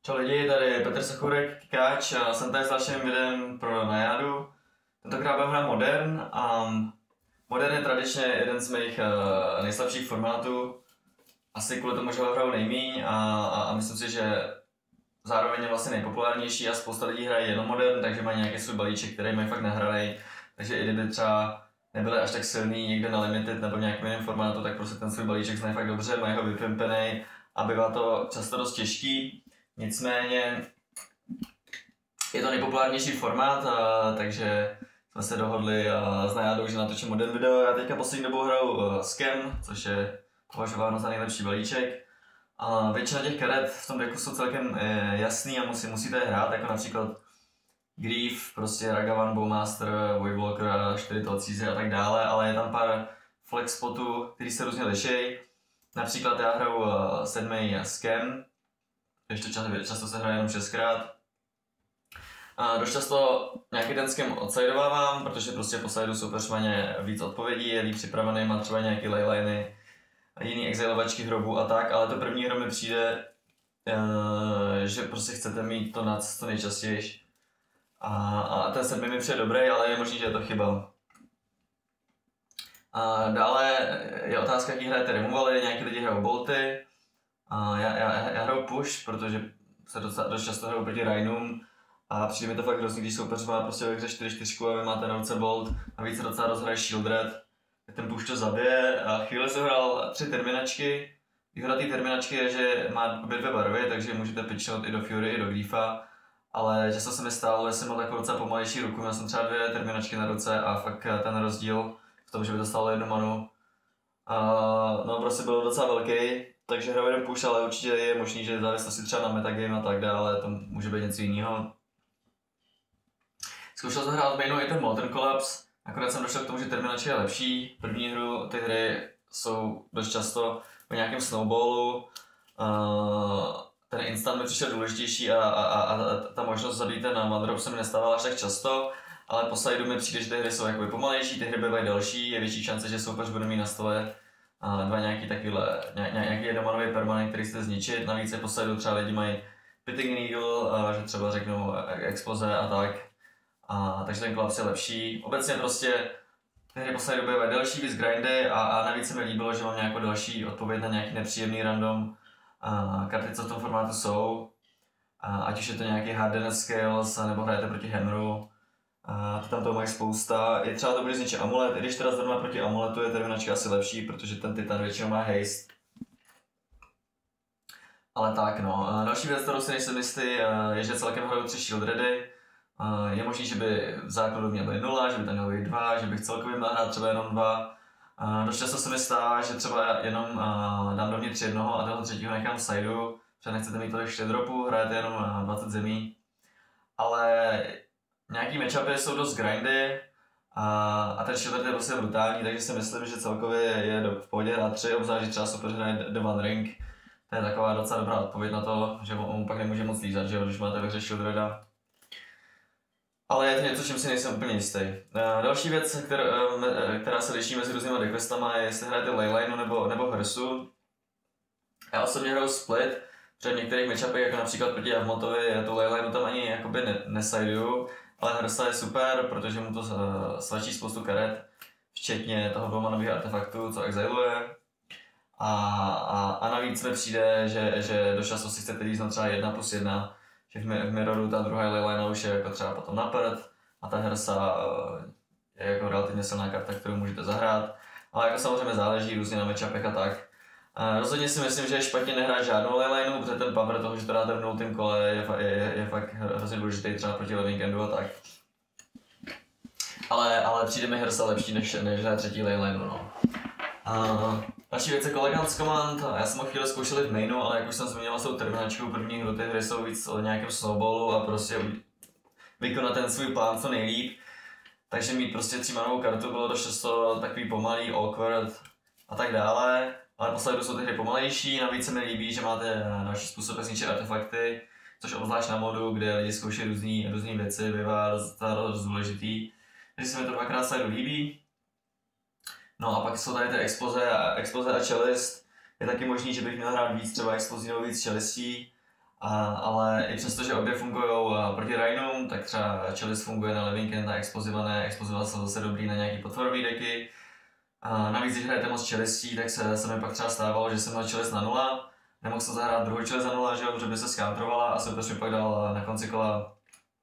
Čau lidi, tady je Petr Sachurek, Kikáč, a jsem tady s dalším videem pro Najadu. Tentokrát budeme hrát Modern a Modern je tradičně jeden z mých nejslabších formátů. Asi kvůli tomu, že ho hraju nejmíň a myslím si, že zároveň je vlastně nejpopulárnější a spousta lidí hraje jenom Modern, takže mají nějaký svůj balíček, který mají fakt nahranej. Takže i kdyby třeba nebyli až tak silný někde na Limited nebo v nějakém jiném formátu, tak prostě ten svůj balíček znají fakt dobře, mají ho vypimpenej a bývá to často dost těžký. Nicméně je to nejpopulárnější formát, takže jsme se dohodli s Najádou, že natočím Modern video. Já teďka poslední dobou hraju Scam, což je považováno za nejlepší balíček. Většina těch karet v tom decku jsou celkem jasný a musíte je hrát, jako například Grief, prostě Ragavan, Bowmaster, Voidwalker, 4 Telcízy a tak dále, ale je tam pár flex spotů, který se různě liší. Například já hraju 7. Scam, ještě často se hraje jenom 6krát. Dost často nějaký ten scam odsidovávám, protože prostě po sidu soupeř má víc odpovědí, je líp připravený, má třeba nějaký leyliny, jiný exilovačky hrobů a tak, ale to první hro mi přijde, že prostě chcete mít to nad co nejčastěji. A ten 7 mi přijde dobrý, ale je možný, že je to chyba. Dále je otázka, jaký hrajete removaly, nějaký lidi hrajou bolty. Já hraju push, protože se dost často hraju proti Rhinům a přijde mi to fakt hrozný, když soupeř má prostě ve hře 4-4 a vy máte na ruce bolt a víc se docela rozhraje shieldred, tak ten push to zabije. A chvíli jsem hrál 3 terminačky. Výhoda té terminačky je, že má obě dvě barvy, takže můžete pitchnout i do Fury, i do Griefa. Ale často se mi stalo, že jsem měl takovou docela pomalejší ruku, měl jsem třeba 2 terminačky na ruce a fakt ten rozdíl v tom, že by to stálo 1 manu, no prostě byl docela velký. Takže hraju jeden push, ale určitě je možný, že závislosti třeba na metagame a tak dále, to může být něco jiného. Zkoušel jsem hrát v mainu i ten Molten Collapse, nakonec jsem došel k tomu, že terminačka je lepší. První hru ty hry jsou dost často o nějakém snowballu, ten instant mi přišel důležitější a ta možnost zabít ten one drop se mi nestávala až tak často, ale po sidu mi přijde, že ty hry jsou jakoby pomalejší, ty hry bývají delší, je větší šance, že soupeř bude mít na stole nějaký jednomanový permanent, který chce zničit. Navíc je po sidu třeba lidi mají Pitting Needle, že třeba řeknou exploze a tak. Takže ten collapse je lepší. Obecně prostě ty hry po sidu bývají delší, víc grindy a navíc se mi líbilo, že mám nějakou další odpověď na nějaký nepříjemný random karty, co v tom formátu jsou. Ať už je to nějaký hardness skills, nebo hrajete proti Hammeru. Tam toho mají spousta. Je třeba dobrý zničit amulet, i když teda zrovna proti amuletu je terminačka asi lepší, protože ten titan většinou má haste. Ale tak no. Další věc, kterou si nejsem jistý, je, že celkem hraju 3 shieldredy. Je možný, že by v základu měl být 0, že by tam mělo být 2, že bych celkově měl hrát třeba jenom 2. Dost často se mi stává, že třeba jenom dám dovnitř jednoho a toho třetího nechám v sideu, protože nechcete mít tolik dropů, hrajete jenom 20 zemí. Ale nějaký matchupy jsou dost grindy a ten shieldred je prostě brutální, takže si myslím, že celkově je v pohodě hrát 3, obzvlášť, že třeba super hraje The One Ring. To je taková docela dobrá odpověď na to, že on pak nemůže moc lízat, že když máte ve hře shieldreda. Ale je to něco, čím si nejsem úplně jistý. Další věc, která se liší mezi různými deckvestama, je, jestli hrajete Leylineu nebo Hrsu. Já osobně hraju Split, protože v některých matchupech, jako například proti Javmotovi, já tu Leylineu tam ani jakoby nesiduju, ale Hrsa je super, protože mu to svačí spoustu karet, včetně toho dvoumanového artefaktu, co exiluje. A navíc mi přijde, že do času si chcete líznout třeba 1+1, že v Mirroru ta druhá Leyline už je jako třeba potom na prd a ta Hrsa je jako relativně silná karta, kterou můžete zahrát, ale jako samozřejmě záleží různě na matchupech a tak. Rozhodně si myslím, že je špatně nehrát žádnou Leylineu, protože ten power toho, že to dáte v 0. kole, je fakt hrozně důležitý třeba proti Living Endu a tak. Ale přijde mi Hrsa lepší než na třetí Leylineu, no. Další věc je Elegance Command. Já jsem ho chvíli zkoušel v mainu, ale jak už jsem zmínil s tou terminačkou, první hru ty hry jsou víc o nějakém snowballu a prostě vykonat ten svůj plán co nejlíp. Takže mít prostě 3manovou kartu bylo dost často takový pomalý, awkward a tak dále. Ale posledně jsou ty hry pomalejší, navíc se mi líbí, že máte další způsob zničit artefakty, což obzvlášť na modu, kde lidi zkouší různé věci, bývá dost důležitý. Takže se mi to dvakrát slidu líbí. No a pak jsou tady ty exploze a cellist. Je taky možný, že bych měl hrát víc třeba explozí nebo víc cellistí. Ale i přesto, že obě fungují proti Rhinům, tak třeba Chalice funguje na Living a Explosiva jsou zase dobrý na nějaký potvorový deky. Navíc, když hrajete moc Chalistí, tak se mi pak třeba stávalo, že jsem měl Chalice na 0, nemohl jsem zahrát druhou Chalice na 0, že jo, protože by se skantrovala a soupeř mi pak dal na konci kola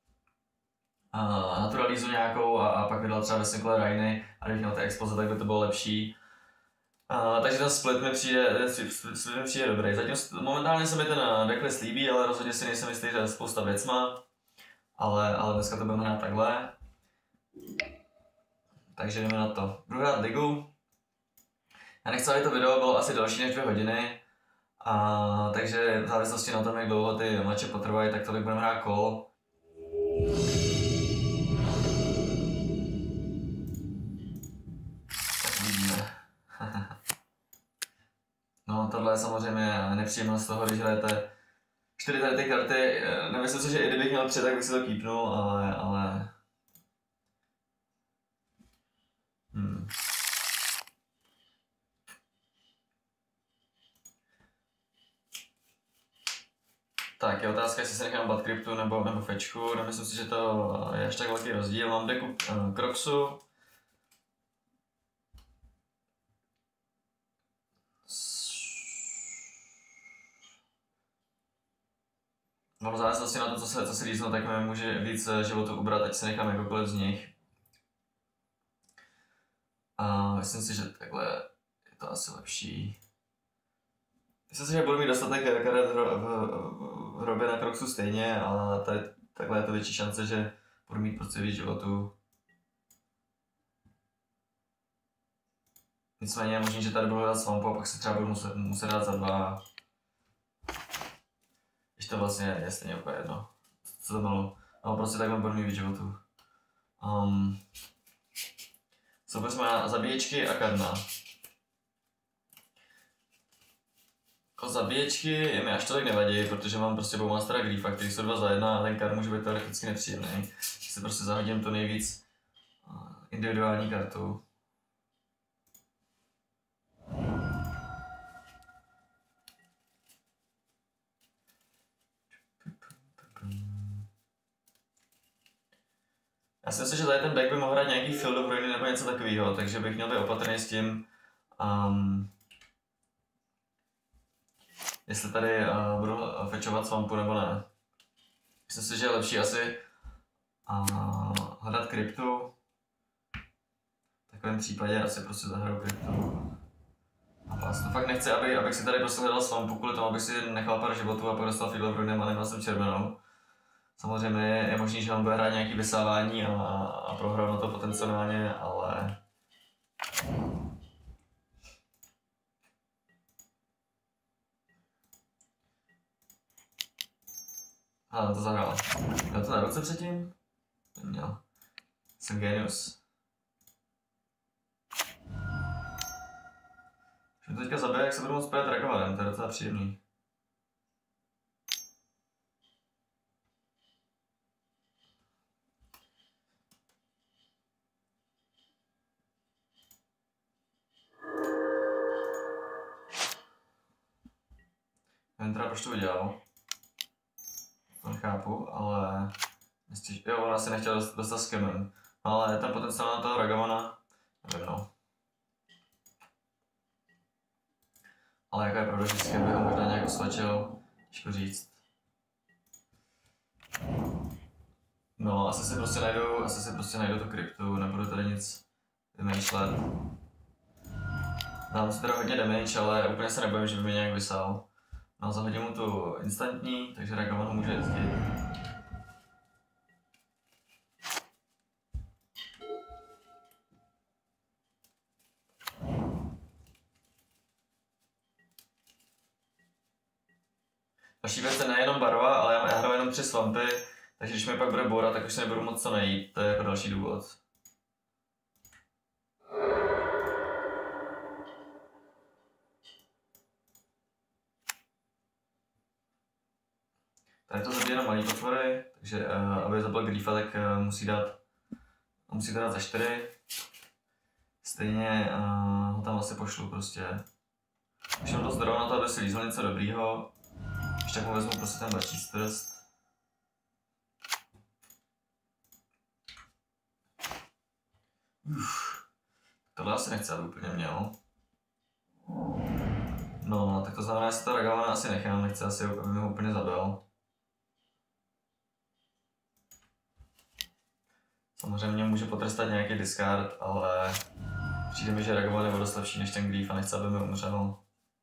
naturalízu nějakou a pak vydal třeba ve kole Rhiny a kdybych měl ty Exploze, tak by to bylo lepší. Takže ten split mi přijde dobrý. Zatím momentálně se mi ten decklist líbí, ale rozhodně si nejsem jistý, že je spousta věcma. Ale dneska to budeme hrát takhle. Takže jdeme na to. Budu hrát ligu. Já nechci, aby to video bylo asi delší než 2 hodiny. Takže v závislosti na tom, jak dlouho ty mače potrvají, tak tolik budeme hrát kol. Tak vidíme. No, tohle je samozřejmě nepříjemnost toho, když hrajete 4 tady ty karty. Nemyslím si, že i kdybych měl 3, tak bych si to keepnul, ale... Tak je otázka, jestli se nechám bat kryptu nebo fečku. Nemyslím si, že to je až tak velký rozdíl. Mám deku Kroxu. No v závislosti na to, co se líznu, tak mi může víc životu ubrat, ať se nechám jakkoliv z nich. A myslím si, že takhle je to asi lepší. Myslím si, že budu mít dostatek karet v hrobě na Kroxu stejně, ale tady takhle je to větší šance, že budu mít prostě víc životu. Nicméně je možný, že tady budu dát Swampu a pak se třeba budu muset dát za 2. Když to vlastně je stejně úplně jedno. Co to bylo? No prostě takhle budu mít víc životu. Soupeř má zabíječky a Karna. Zabíječky mi až tolik nevadí, protože mám prostě Bowmastera Griefa, který jsou 2 za 1 a ten kart může být teoreticky nepříjemný. Si prostě zahodím to nejvíc individuální kartu. Já si myslím, že tady ten back by mohl hrát nějaký Field of Ruin nebo něco takového, takže bych měl být opatrný s tím. Jestli tady budu fetchovat Swampu nebo ne. Myslím si, že je lepší asi hledat kryptu. V takovém případě asi prostě zahraju kryptu. A vlastně fakt nechci, abych si tady prostě hledal Swampu kvůli tomu, abych si nechal pár životů a pak dostal Field of Ruinem a neměl jsem červenou. Samozřejmě je možný, že on bude hrát nějaký vysávání a prohrál na to potenciálně, ale... To zahrál. Měl to na ruce předtím? Neměl. Jsem genius. Když mě to teďka zabije, jak se budu moc pět Dragovarem, to je docela příjemný. Nevím teda, proč to udělal. To nechápu, ale... Jo, on asi nechtěl dostat s Kemem. Ale ten potenciál na toho Ragavana, nevím no. Ale jaká je pravda, že s Kemem ho možná nějak osvačil, těžko říct. No, asi si prostě najdu tu kryptu, nebudu tady nic vymýšlet. Dám si teda hodně damage, ale úplně se nebojím, že by mě nějak vysál. No, zahodím mu tu instantní, takže Ragavan ho může jezdit. Další věc je nejenom barva, ale já hraju jenom 3 swampy, takže když mi pak bude bourat, tak už se nebudu moc co najít, to je jako další důvod. Tady to zabije na malý potvory, takže aby zabil Griefa, tak musí dát za 4. Stejně ho tam asi pošlu prostě. Už mám dost zdrojů na to, aby si lízl něco dobrýho. Ještě mu vezmu prostě ten bačí strst. Tohle asi nechci, aby úplně měl. No, tak to znamená, že se to Ragavana asi nechám, nechci asi, aby mi ho úplně zabil. Samozřejmě mě může potrestat nějaký discard, ale přijde mi, že Ragavan je dost lepší než ten Grief a nechci, aby mi umřel.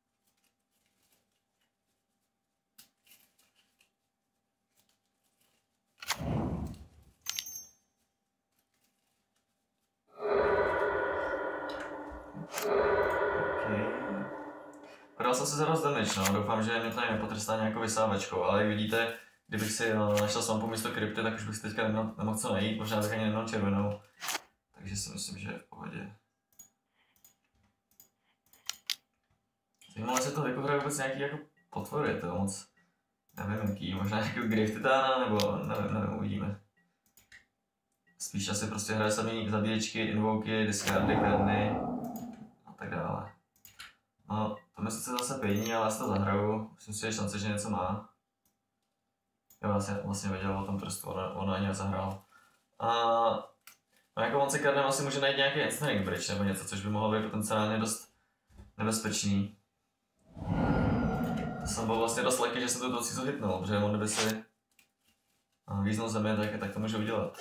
Podal jsem se za dost damage, no. Doufám, že mě tady nepotrestá nějakou vysávačkou, ale jak vidíte, kdybych si našel svampu místo krypty, tak už bych si teďka nemohl co najít, možná bych ani neměl červenou. Takže si myslím, že je v pohodě. Zajímalo, jestli to vykovrá vůbec nějaký jako potvory, to moc nevím jaký, možná jako Grave Titana, nebo nevím, uvidíme. Spíš asi prostě hraje samý zabíječky, invoky, discardy, karny a tak dále. No, to mi sice zase pění, ale já si to zahraju. Myslím si, že je šance, že něco má. Jo, já jsem vlastně věděl o tom trstu, ono ani nezahrál. No jako on se kardem asi může najít nějaký Ensnaring Bridge nebo něco, což by mohlo být potenciálně dost nebezpečný. To jsem byl vlastně dost lucky, že jsem tu Tocizu hitnul, protože on kdyby si význal země, tak to může udělat.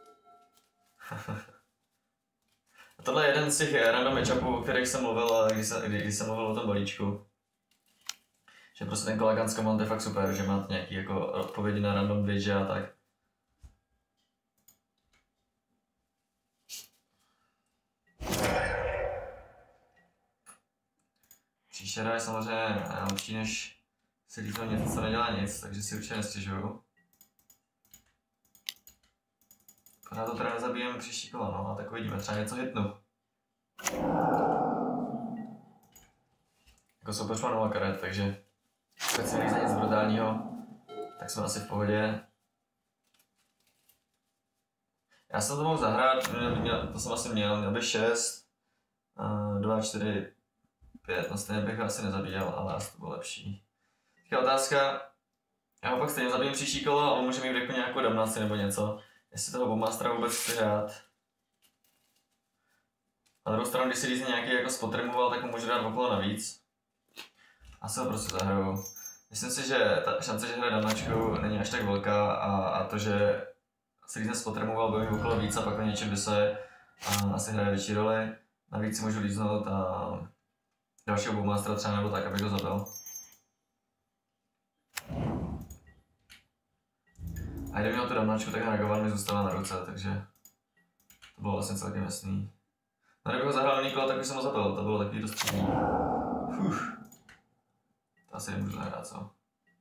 A tohle je jeden z těch random matchupů, o kterých jsem mluvil, když jsem mluvil o tom balíčku. Že prostě ten Kolaghan's Command je fakt super, že máte nějaký jako odpovědi na random bridge a tak. Příšera je samozřejmě lepší než si líto něco, co nedělá nic, takže si určitě nestěžuju. Pořád to teda nezabijem příští kolo, no a tak uvidíme, třeba něco hitnu. Jako soupeř má 0 karet, takže speciálně za nic brutálního, tak jsme asi v pohodě. Já jsem to mohl zahrát, to jsem asi měl by 6, 2, 4, 5, no stejně bych ho asi nezabíjel, ale asi to bylo lepší. Taká otázka, já ho pak stejně zabijem příští kolo a on může mít jako nějakou damnaci nebo něco. Jestli toho Bombmastera vůbec chci hrát. Na druhou stranu, když si Disney nějaký jako spot removal, tak mu může dát okolo navíc. Asi ho prostě zahraju. Myslím si, že ta šance, že hraje damnačku, není až tak velká a to, že si Disney spot removal, bude mít okolo víc a pak na něčem by se asi hraje větší roli. Navíc si můžu líznout a dalšího Bombmastera třeba nebo tak, abych ho zabil. A kdyby měl tu damnačku, tak Ragavan mi zůstala na ruce, takže to bylo vlastně celkem jasný. No kdybych ho zahrál Nikola, tak už jsem ho zabil, to bylo takový dost střední. To asi nemůžu zahrát, co?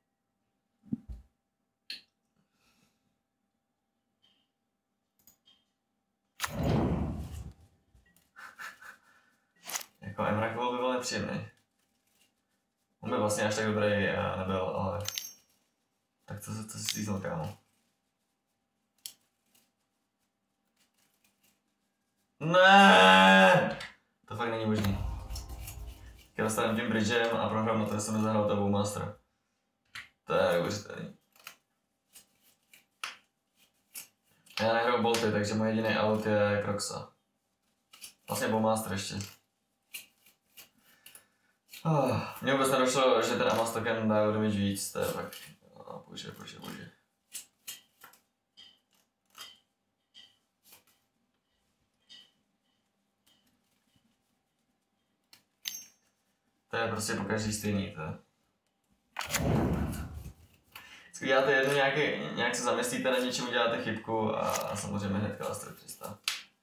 Jako Emrakul by byl nepříjemný. On by vlastně až tak dobrý nebyl, ale... Tak to si slíznul, kámo. Ne, to fakt není možný. Já dostaneme tím bridgem a prohrám na to, že jsem nezahrál toho Bombmastera. To je neuvěřitelný. Já nehraju bolty, takže můj jediný out je Kroxa. Vlastně Bombmaster ještě. Mně vůbec nedošlo, že ten Amas token dá damage víc, to je fakt... bože. To je prostě po každý stejný, to je. Vždycky děláte jednu nějak se zamyslíte na něčem, uděláte chybku a samozřejmě hnedka vás to přistá.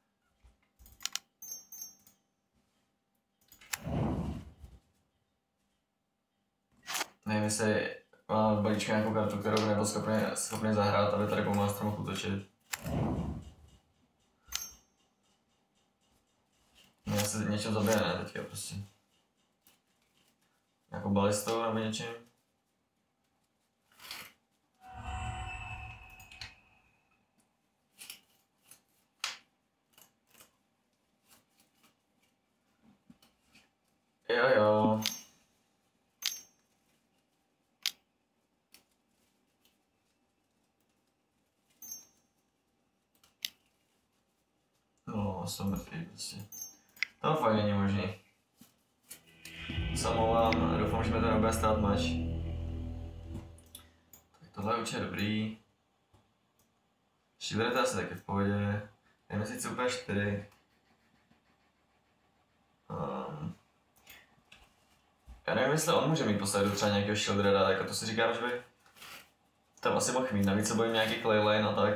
Nevím, jestli mám v balíčku nějakou kartu, kterou by nebyl schopný zahrát, aby tady Bombmaster mohl útočit. Mě se něčem zabije, ne, teďka prostě. Nějakou balistou nebo něčím. Jo. No, jsem mrtvý prostě. To fakt není možný. Samolám a doufám, že mi to nebude stát mač. Tak tohle je určitě dobrý. Shielder je to asi taky v pohodě. Jdeme si úplně 4. Já nevím, jestli on může mít postavit třeba nějakého Shieldera, jako to si říkám, že by tam asi mohl mít. Navíc se bojím nějaký Clayline a tak.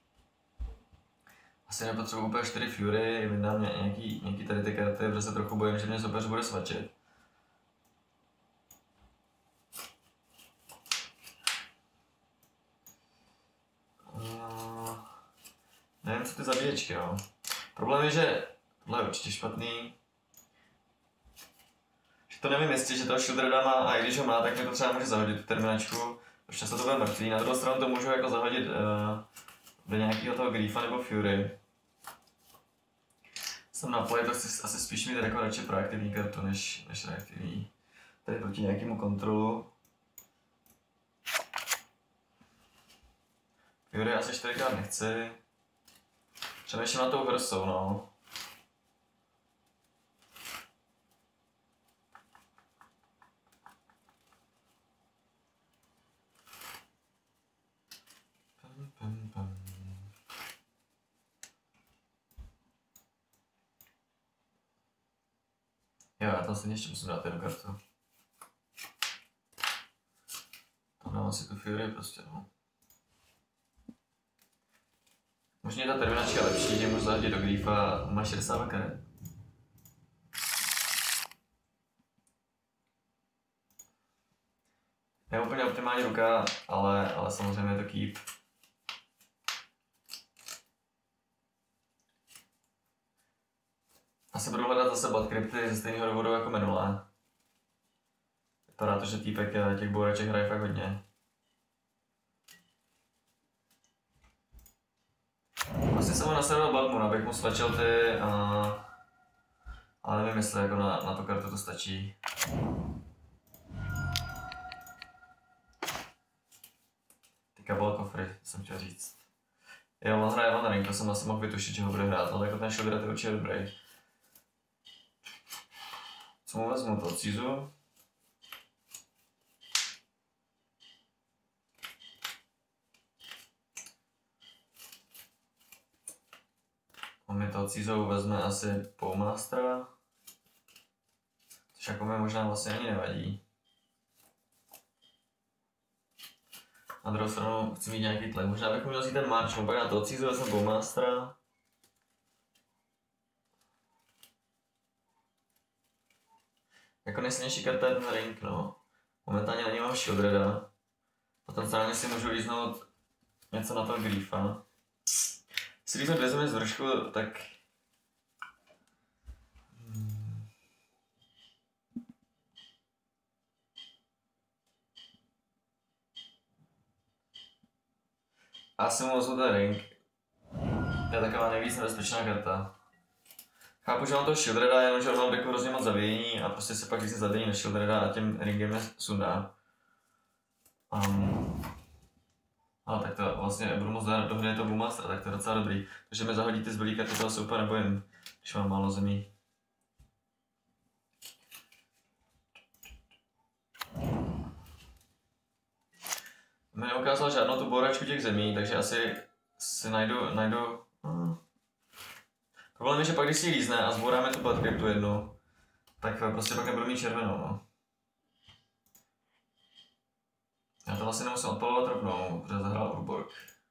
Asi nepotřebuji úplně 4 Fury, vydám nějaký tady ty karty, protože se trochu bojím, že mě soupeř bude svačit. Nevím, co ty zabíječky, no. Problém je, že tohle je určitě špatný. Že to nevím jestli, že toho Shieldera má a i když ho má, tak mi to třeba může zahodit tu terminačku. Protože často to bude mrtvý. Na druhou stranu to můžu jako zahodit do nějakého toho Griefa nebo Fury. Jsem na poli, to chci asi spíš mít jako radši proaktivní kartu než reaktivní. Tady proti nějakému kontrolu. Fury asi 4krát nechci. Přemýšlím na tou vrsou, no. Jo, já tam si ještě musím dát jednu kartu. Tam dám si tu Fury prostě, no. Možná je ta terminačka lepší, že můžu zahodit do Griefa a má 60 karet. Je úplně optimální ruka, ale samozřejmě je to keep. Asi budu hledat zase bot krypty ze stejného důvodu jako minulé. Vypadá to, že týpek těch bouraček hraje fakt hodně. Asi jsem ho nasadil Batmoon, abych mu stlačil ty, ale nevím jestli jako na tu kartu to stačí. Ty kabel kofry, jsem chtěl říct. Jo, on hraje One Ring, to jsem asi mohl vytušit, že ho bude hrát, ale jako ten Shielder je určitě dobrý. Co mu vezmu, to Cizu? On mi toho Cizou vezme asi Bowmastera, což jako mi možná vlastně ani nevadí. Na druhou stranu chci mít nějaký tlak, možná bych měl vzít ten March, pak na toho Cizou vezme Bowmastera. Jako nejsilnější karta je ten Ring, no. Momentálně na něj mám Shieldera. Potenciálně si můžu líznout něco na toho Griefa. Jestli líznu 2 země z vršku, tak... Asi mu vezmu ten Ring. To je taková nejvíc nebezpečná karta. Chápu, že mám toho Shieldera, jenomže on mám jako hrozně moc zavějení a prostě se pak když se zavějí na Shieldera a tím Ringem je sundá. Ale tak to vlastně budu moc dát do hry to Bowmastera, tak to je docela dobrý. Takže mi zahodí ty zbylý karty, toho se úplně nebojím, když mám málo zemí. Mi neukázal žádnou tu bouračku těch zemí, takže asi si najdu... Problém je, že pak když si ji lízne a zbouráme tu Bloodcryptu jednu, tak prostě pak nebudu mít červenou, no. Já to vlastně nemusím odpalovat rovnou, protože zahrál Urborg.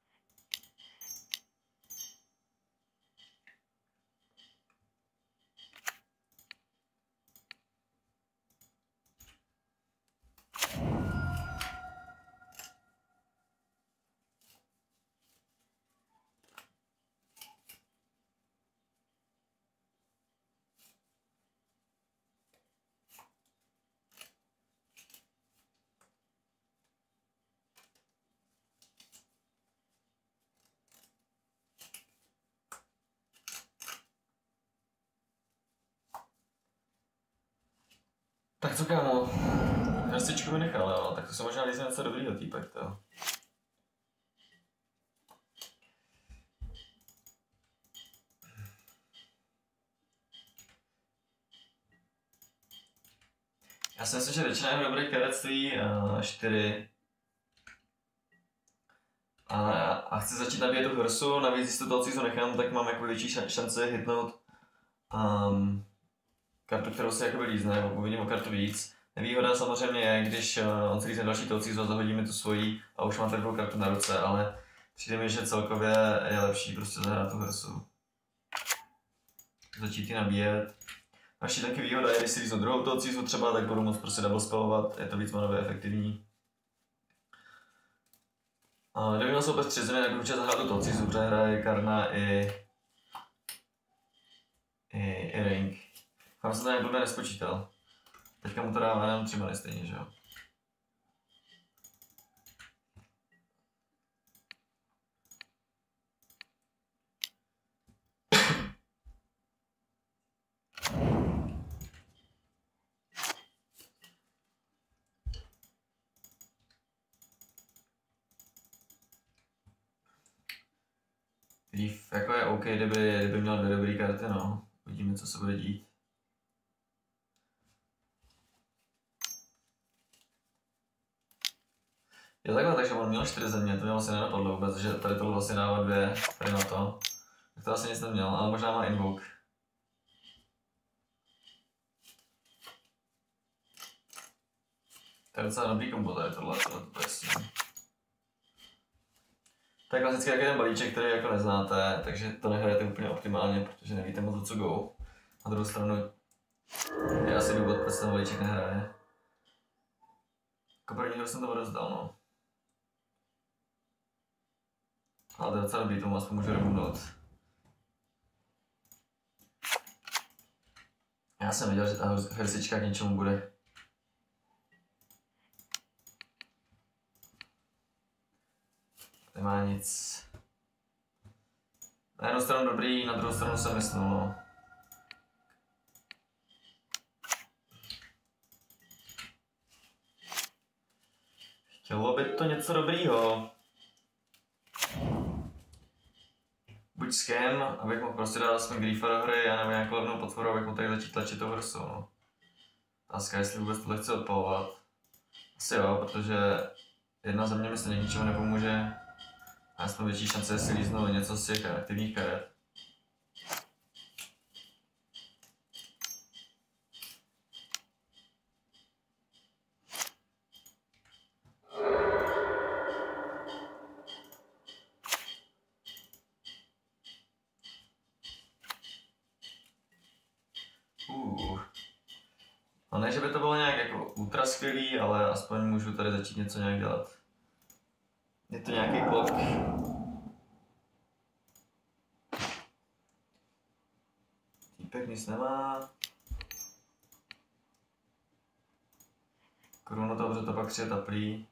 Tak co kámo, hrstičku mi nechal, jo, tak to se možná lízne něco dobrýho týpek, to. Já si myslím, že většina jeho dobrých karet stojí 4. A chci začít nabíjet tu hrsu, navíc jestli to co nechám, tak mám jako větší šanci hitnout kartu, kterou si jakoby lízne, nebo uvidím o kartu víc. Nevýhoda samozřejmě je, když on si lízne další toucízu a zahodí mi tu svoji a už máte druhou kartu na ruce, ale přijde mi, že celkově je lepší prostě zahrát tu hrsu. Začít ji nabíjet. Naší taky výhoda je, když si líznu druhou toucízu třeba, tak budu moct prostě double spellovat, je to víc manově efektivní. Kdyby měl soupes 3 země, tak bych určitě zahrát tu toucízu, protože hraje Karna i Ring. Tam jsem to nějak blbě nespočítal. Teďka mu to dává jenom 3 many stejně, že jo? Grief jako je OK, kdyby měl 2 dobré karty, no. Uvidíme, co se bude dít. Je takhle, takže on měl 4 země, to mě vlastně nenapadlo vůbec, že tady tohle vlastně dává 2 tady na to. Tak to asi nic neměl, ale možná má invoke. To je docela dobrý kombo tady tohle je. To je klasický jaký ten balíček, který jako neznáte, takže to nehrajete úplně optimálně, protože nevíte moc o co go. Na druhou stranu je asi důvod, proč ten balíček nehraje. Jako první jsem to odezdal, no. Ale to je docela dobrý, tomu aspoň můžu removnout. Já jsem věděl, že ta hrsička k něčemu bude. Nemá nic. Na jednu stranu dobrý, na druhou stranu jsem mysnul, no. Chtělo by to něco dobrýho. Buď scam, abych mohl prostě dát aspoň Griefa do hry, a nebo nějakou levnou potvoru, abych mohl tady začít tlačit tou hrsu, no. Otázka, jestli vůbec tohle chci odpalovat. Asi jo, protože jedna země mi se ničemu nepomůže. A já jsem větší šance, si líznu něco z těch aktivních karet. No ne, že by to bylo nějak jako ultra skvělý, ale aspoň můžu tady začít něco nějak dělat. Je to nějaký blok. Týpek nic nemá. Korunu dobře, to pak přijde taplý.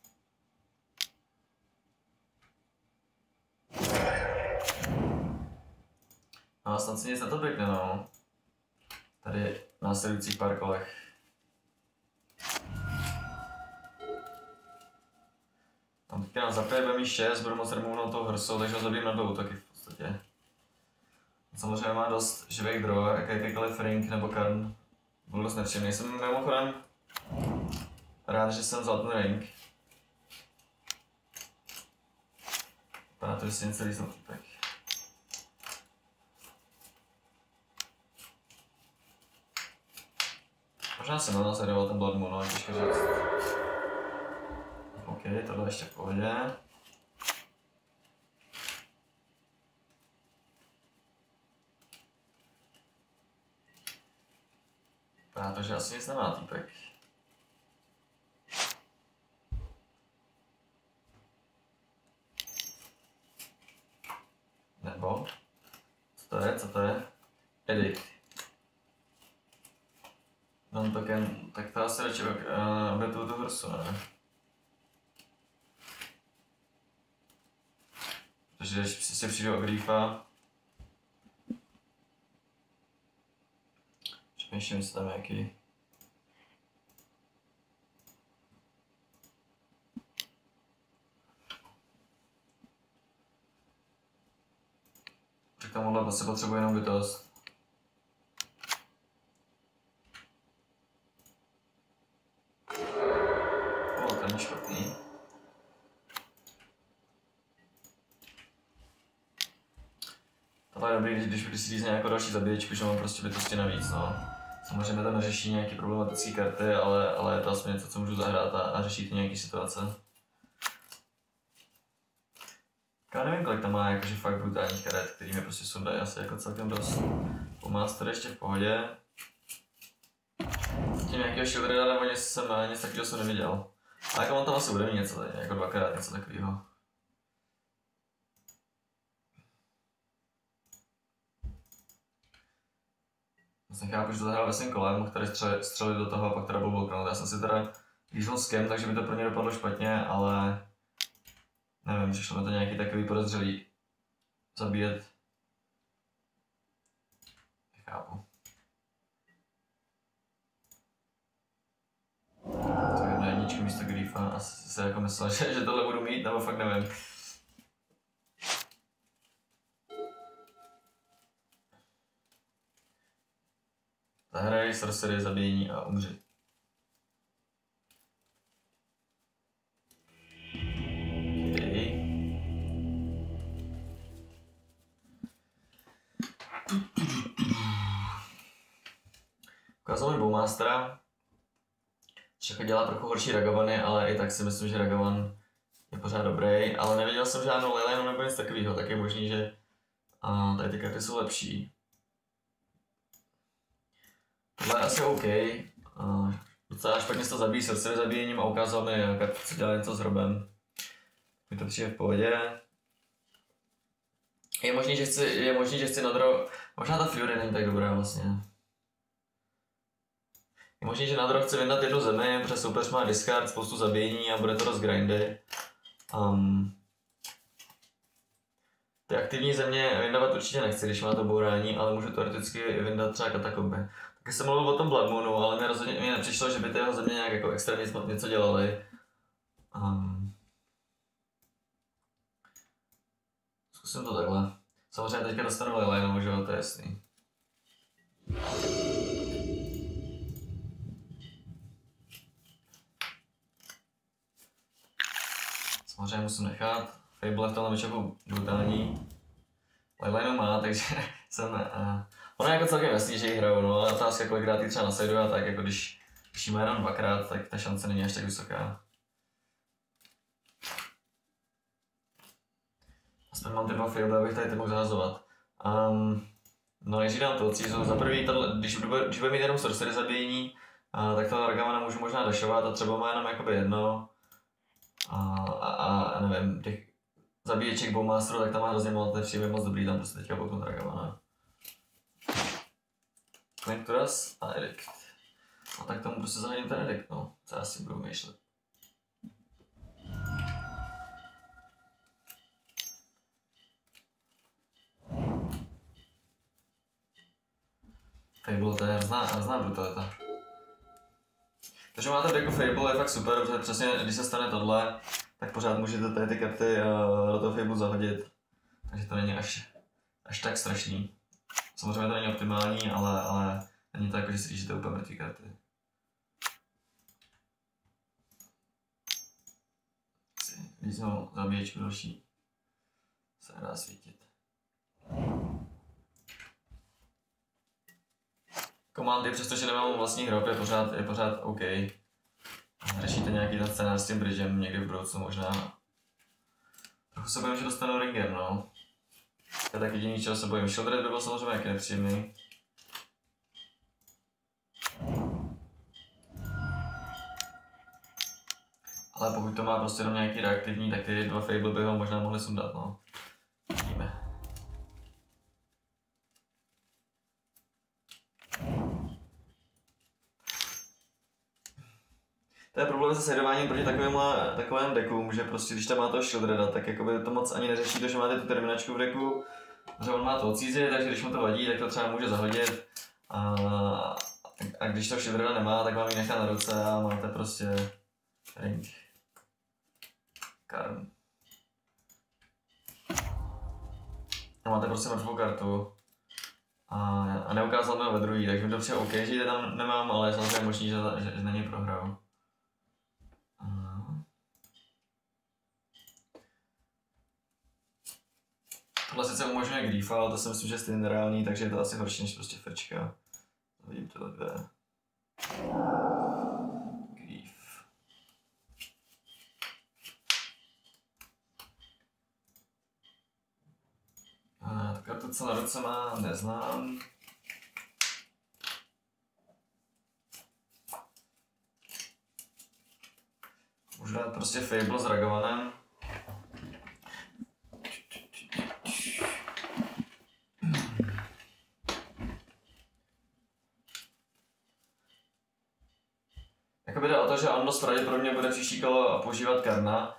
No a snad si nic netopikne, no. Tady v následujících pár kolech. Tam teďka nám zapije, bude mít 6, budu moc removnout tou hrsou, takže ho zabijím na 2 útoky v podstatě. Samozřejmě má dost živých draw, jakýkoliv ring nebo karn. Byl dost nepříjemný. Jsem mimochodem rád, že jsem vzal ten ring. Vypadá to, že si něco lízl týpek. Možná jsem na nás hraval ten Blood Moon, ale těžko říct. OK, tohle ještě v pohodě. Vypadá to, že asi nic nemá týpek. Nebo? Co to je? Co to je? Edit. No tak to asi radši obetuju tu hrsu, ne? Protože když si přijdu o Griefa... Přemýšlím, jestli tam nějaký... K tomuhle vlastně potřebuji jenom bytost. není špatný. Tohle je dobrý, když si lízne jako další zabíječku, že mám prostě bytosti navíc, no. Samozřejmě to neřeší nějaký problematické karty, ale je to aspoň něco, co můžu zahrát a řešit ty nějaký situace. Já nevím, kolik tam má jakože fakt brutálních karet, který mi prostě sundají asi jako celkem dost. Master ještě v pohodě. Tím nějakého Shieldreda nebo nic takového jsem neviděl. A jako on tam asi bude mít něco, jako dvakrát něco takového. Vlastně chápu, že to zahrál ve svém kole, mohl tady střelit do toho a pak teda byl bloknout. Já jsem si teda lízl s Kem, takže by to pro mě dopadlo špatně, ale nevím, přišlo mi to nějaký takový podezřelý zabíjet. Chápu. To je na jedničku místo Griefa, asi si jako myslel, že tohle budu mít, nebo fakt nevím. Zahraj, sorcery, zabíjení a umři. Okay. Ukázal mi Bowmastera. Všechno dělá trochu horší Ragavany, ale i tak si myslím, že Ragavan je pořád dobrý, ale neviděl jsem žádnou Leylanu nebo nic takového, tak je možný, že tady ty karty jsou lepší. Tohle je asi OK. Docela špatně se to zabíjí srdce zabíjením a ukázal mi, jak se dělá něco s Robem. Mi to přijde v pohodě. Je možný, že chci na možná ta Fury není tak dobrá vlastně. Je možný, že na draw chci vyndat jednu zemi, protože soupeř má discard, spoustu zabíjení a bude to dost grindy. Ty aktivní země vyndavat určitě nechci, když má to bourání, ale můžu teoreticky vyndat třeba katakomby. Taky jsem mluvil o tom Blood Moonu, ale mě rozhodně nepřišlo, že by ty jeho země nějak jako extrémně něco dělali. Zkusím to takhle. Samozřejmě teďka dostanu Leylanu, že jo, to je jasný. Samozřejmě musím nechat. Fable v tomhle myčepu brutální. Leylanu má, takže jsem... Ono je jako celkem jasný, že ji hraju, no, ale otázka, kolikrát ji třeba nasajdu a tak, jako když ji má jenom dvakrát, tak ta šance není až tak vysoká. Aspoň mám ty dva Fable, abych tady ty mohl zahazovat. No, než dám to Cízu, za prvý, když bude mít jenom sorcery zabíjení, tak toho Ragavana můžu možná dashovat a třeba má jenom jakoby jedno. A nevím, těch zabíječek Bowmasteru, tak tam má hrozně moc, nepřijde moc dobrý tam prostě teďka bloknout Ragavana. Connectoras a Edict. A tak tomu prostě zahodím ten Edict, no, co já si budu myšlet. Fable, to je hrozná brutalita. To, že máte v decku Fable je fakt super, protože přesně když se stane tohle, tak pořád můžete tady ty karty do toho Fable zahodit. Takže to není až tak strašný. Samozřejmě to není optimální, ale není to jako, že si řížíte úplně mrtvý karty. Líznou zabíječku další se nedá svítit. Komandy, přestože nemám vlastní hrob, je pořád OK. Řešíte nějaký ten scénář s tím bridgem někdy v budoucnu možná. Trochu se bojím, že dostanu ringem, no. To je tak jediný, čeho se bojím. Shieldred by byl samozřejmě jaký nepříjemný. Ale pokud to má prostě jenom nějaký reaktivní, tak ty dva Fable by ho možná mohli sundat, no. Vidíme. To je problém se sedováním proti takovým deckům, že prostě když tam má toho Shieldreda, tak jakoby to moc ani neřeší to, že máte tu terminačku v decku, že on má to cízi, takže když mu to vadí, tak to třeba může zahodit. A když to Shieldreda nemá, tak vám ji nechá na ruce a máte prostě ring. Karm. A máte prostě mrtvou kartu. A neukázal mi ho ve druhý, takže mi to přijde OK, že ji tam nemám, ale je samozřejmě možný, že na něj prohraju. Tohle sice umožňuje Griefa, ale to si myslím, že je stejně nereálný, takže je to asi horší než prostě Fečka. Vidím tyhle dvě. Grief. Tu kartu, co na ruce má, neznám. Můžu dát prostě Fable s Ragovanem. Jakoby jde o to, že on dost pravděpodobně bude příští kolo používat Karna.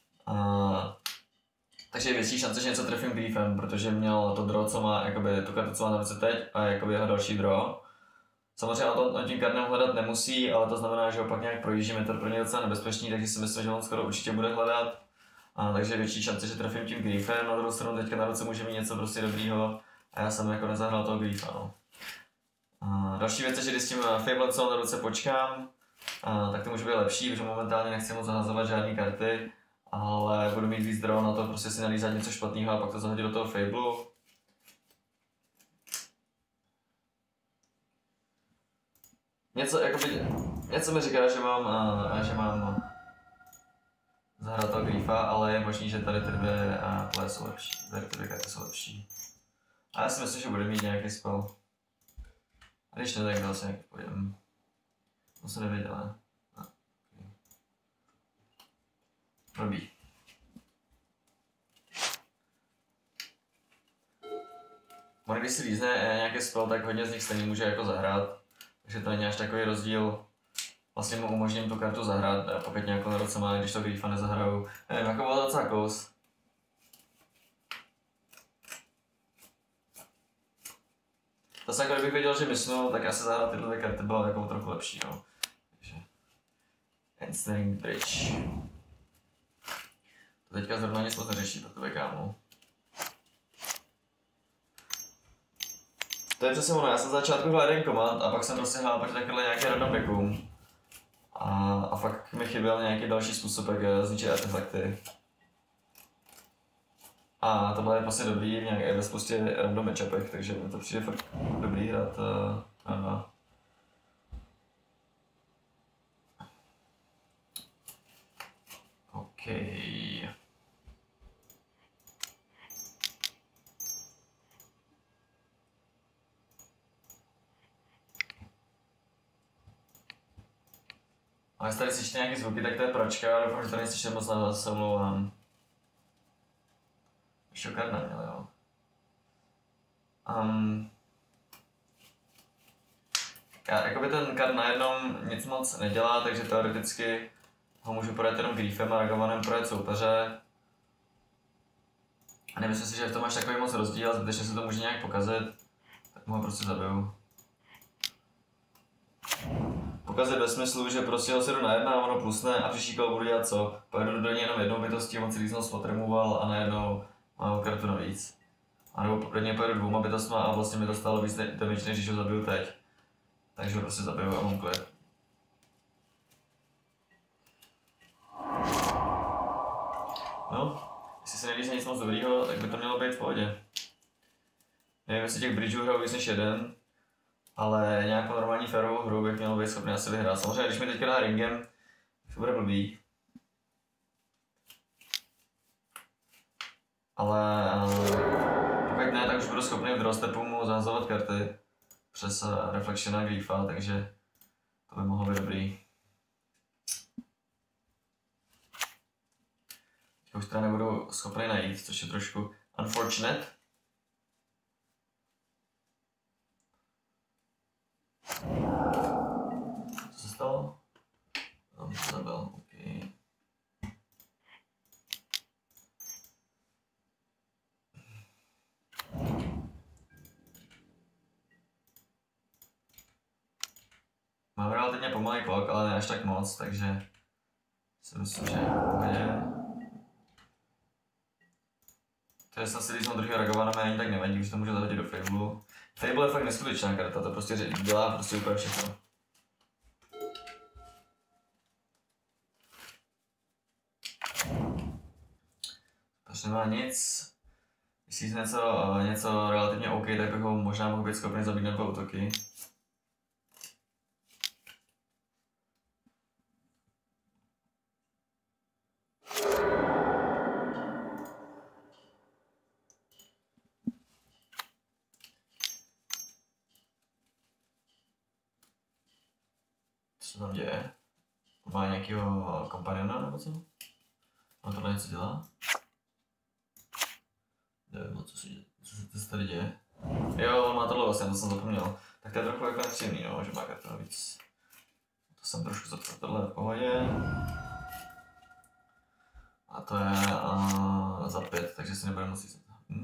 Takže je větší šance, že něco trefím Griefem, protože měl to draw, co má, jakoby tu kartu, co má na ruce teď, a jakoby jeho další draw. Samozřejmě on tím Karnem hledat nemusí, ale to znamená, že ho pak nějak projíždím, je to pro něj docela nebezpečný, takže si myslím, že on skoro určitě bude hledat. Takže je větší šance, že trefím tím Griefem, na druhou stranu teďka na ruce může mít něco prostě dobrýho a já jsem jako nezahrál toho Griefa. No. Další věc je, že když s tím Fablem, co na ruce počkám, tak to může být lepší, protože momentálně nechci moc zahazovat žádné karty, ale budu mít víc draw na to prostě si nalízat něco špatného a pak to zahodit do toho Fablu. Něco mi říká, že mám zahrát toho Griefa, ale je možný, že tady ty dvě jsou lepší, tady ty dvě karty jsou lepší. A já si myslím, že bude mít nějaký spell. A když ne, tak dal se nějaký pojem. To se nevěděl, ne? Blbý. On když si lízne nějaký spell, tak hodně z nich stejně může jako zahrát. Takže to není až takový rozdíl. Vlastně mu umožním tu kartu zahrát, a pokud nějakou na ruce má, když to Griefa nezahraju. Nevím, jako byl docela kous. Zase jako kdybych věděl, že mysnu, tak asi zahrát tyhle dvě karty byla takovou trochu lepší, no. Takže... Ensnaring Bridge. To teďka zrovna nic moc neřeší pro tebe, kámo. To je přesně ono, já jsem začátku hrál jeden komand a pak jsem prostě hrál proti takhle nějaké random deckům. A fakt mi chyběl nějaký další způsob, jak zničit artefakty. A tohle je prostě dobrý ve spoustě random matchupech, takže mi to přijde fakt dobrý hrát na dva. OK. A jestli tady slyšíte nějaký zvuky, tak to je pračka, doufám, že to nejslyšíte moc, na se omlouvám. Ještě Karna měl, jo. Jakoby ten kart na jednom nic moc nedělá, takže teoreticky ho můžu projet jenom Griefem a Ragovanem projet soupeře. A nemyslím si, že v tom máš takový moc rozdíl a zbytečně se to může nějak pokazit, tak mu ho prostě zabiju. Pokazit ve smyslu, že prostě ho sedu na jedna a ono plusne a příští kolo budu dělat co? Pojedu do něj jenom jednou bytostí, on celý znovu spot removal a najednou mám kartu navíc. A nebo do něj pojedu dvouma bytostma a vlastně mi to stálo víc damage, než když ho zabiju teď. Takže ho prostě zabiju a mám klid. No, jestli se nelízne nic moc dobrýho, tak by to mělo být v pohodě. Nevím, jestli těch bridgeů hraju víc než jeden, ale nějakou normální férovou hru bych měl být schopný asi vyhrát. Samozřejmě, když mi teďka dá ringem, to bude blbý. Ale pokud ne, tak už budu schopný v draw stepu mu zahazovat karty přes Reflection a Griefa, takže to by mohlo být dobrý. Teďka už teda nebudu schopný najít, což je trošku unfortunate. Co se stalo? Tam se zabil, OK. Mám relativně pomalý klok, ale ne až tak moc, takže si myslím, že je v pohodě. To je snad si líznout druhého Ragovana, ani tak nevadí, už to může zahodit do Fablu. Fable je fakt neskutečná karta, to prostě dělá prostě úplně všechno. Pač nemá nic. Když něco relativně OK, tak bych ho možná mohl být schopný zabít na 2 útoky. Co se tam děje? Má nějakého kompaniona nebo co? On tohle něco dělá? Nevím, co se tady děje. Jo, on má tohle vlastně, to jsem zapomněl. Tak to je trochu jako nepříjemný, no, že má kartu navíc. To jsem trošku zapomněl, tohle je v pohodě. A to je za 5, takže si nebudeme muset.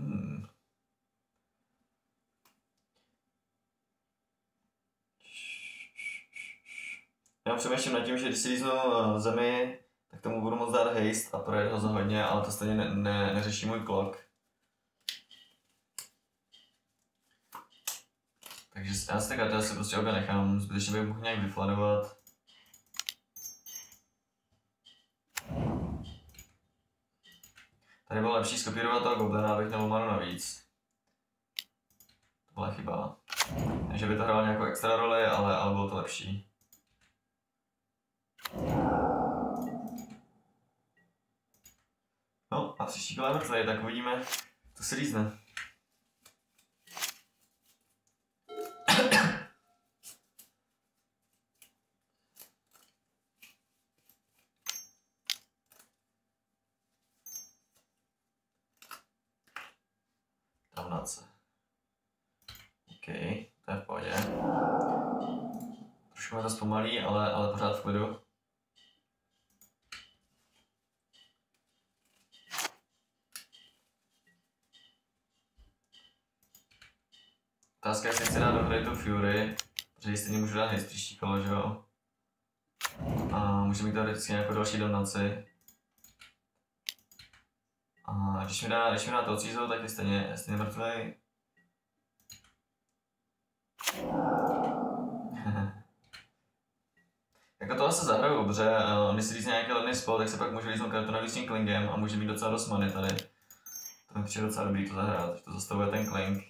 Já přemýšlím nad tím, že když si líznu zemi, tak tomu budu moct dát haste a projet ho za hodně, ale to stejně neřeší můj clock. Takže já si ty karty asi prostě obě nechám, zbytečně bych mohl nějak vyfladovat. Tady bylo lepší skopírovat toho goblina, abych měl manu navíc. To byla chyba. Ne, že by to hrál nějakou extra roli, ale bylo to lepší. No a příští kole je mrtvej, tak uvidíme, co se lízne. Damnace. OK, to je v pohodě. Trošku mě to zpomalí, ale pořád v klidu. Otázka je, jestli chci dát do hry tu Fury, protože stejně můžu dát haste příští kolo, že jo? A může mít teoreticky nějakou další donaci. A když mi dá to cízou, tak je stejně mrtvej. Jako tohle se zahraju dobře, když si lízne nějaký levný spell, tak se pak může líznout kartu navíc tím klingem a může mít docela dost many tady. To mi přijde docela dobrý to zahrát, že to zastavuje ten kling.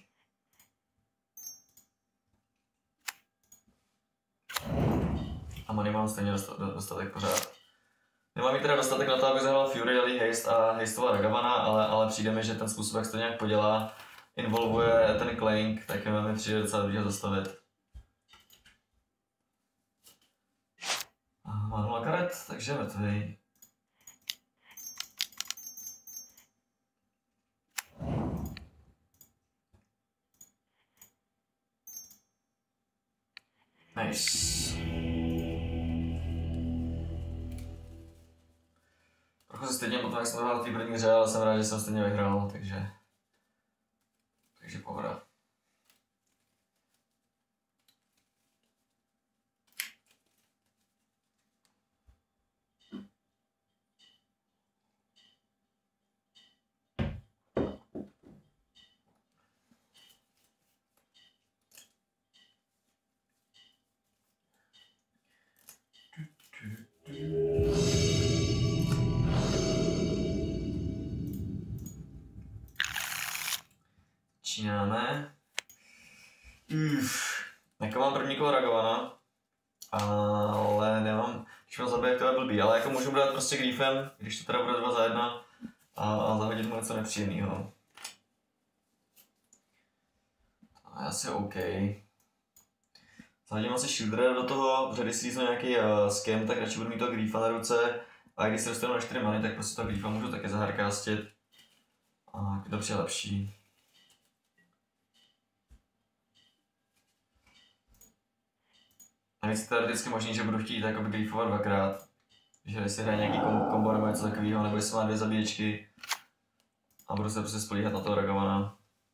A many mám stejně dostatek pořád. Nemám jí teda dostatek na to, abych zahrál Fury, dali haste a hasteoval Ragavana, ale přijde mi, že ten způsob, jak se to nějak podělá, involvuje ten clank, tak mi přijde docela dobrý ho zastavit. Má 0 karet, takže mrtvý. Nice. Trochu se stydím o tom, jak jsem to hrál v té první hře, ale jsem rád, že jsem stejně vyhrál, takže pohoda. Začínáme. Jako mám první kolo Ragavana, ale nemám, když mám zabít, to je blbý, ale jako můžu brát prostě griefem, když to teda bude 2 za 1 a zahodit mu něco nepříjemného. To je asi OK. Zahodím asi Shieldera do toho, protože když si líznu nějaký scam, tak radši budu mít toho griefa na ruce a když se dostanu na 4 many, tak prostě toho griefa můžu také zaharkástit. A to přijde lepší. Navíc je teoreticky možný, že budu chtít jakoby griefovat 2krát. Že když si hraje nějaký kombo nebo něco takového, nebo jestli má 2 zabíječky a budu se prostě spolíhat na toho Ragavana.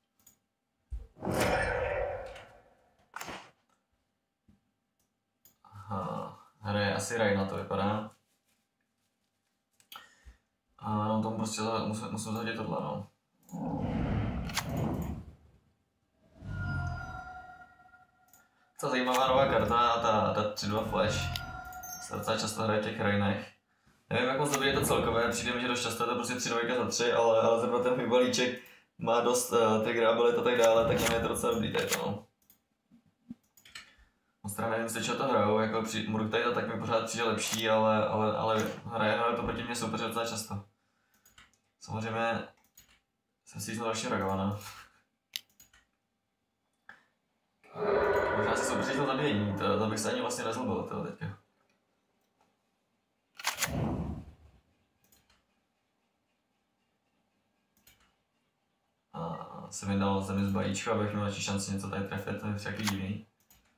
Aha, hraje asi Raina, to vypadá. A no, tomu prostě musím zahodit tohle, no. To zajímavá nová karta, ta 3-2 flash. Se docela často hraje v těch Rainech. Nevím, jak moc dobrý je to celkové, přijde mi, že dost často je to prostě 3 2 za 3, ale zrovna ten můj balíček má dost triggerability a tak dále, tak je to docela dobrý teď, no. Moc nevím, jestli to hrajou, jako při Murktide tak mi pořád přijde lepší, ale hraje to proti mě super docela často. Samozřejmě jsem si znovu další reagovaná. Možná si soupeří to zabíjení, to bych se ani vlastně nezlobil teďka. A jsem mi dal zemi z balíčka, abych měl lepší šanci něco tady trefit, to je takový divný.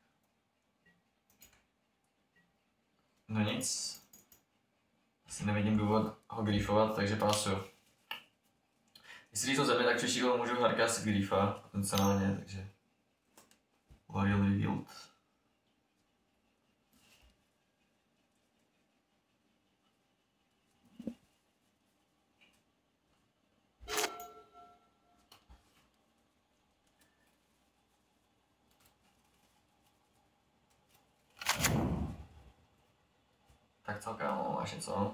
No nic. Asi nevidím důvod ho griefovat, takže pásuju. Jestli to zemi, tak příští kolo můžu Harkas griefa potenciálně, takže Warrior Revealed. Tak co, kámo, máš něco?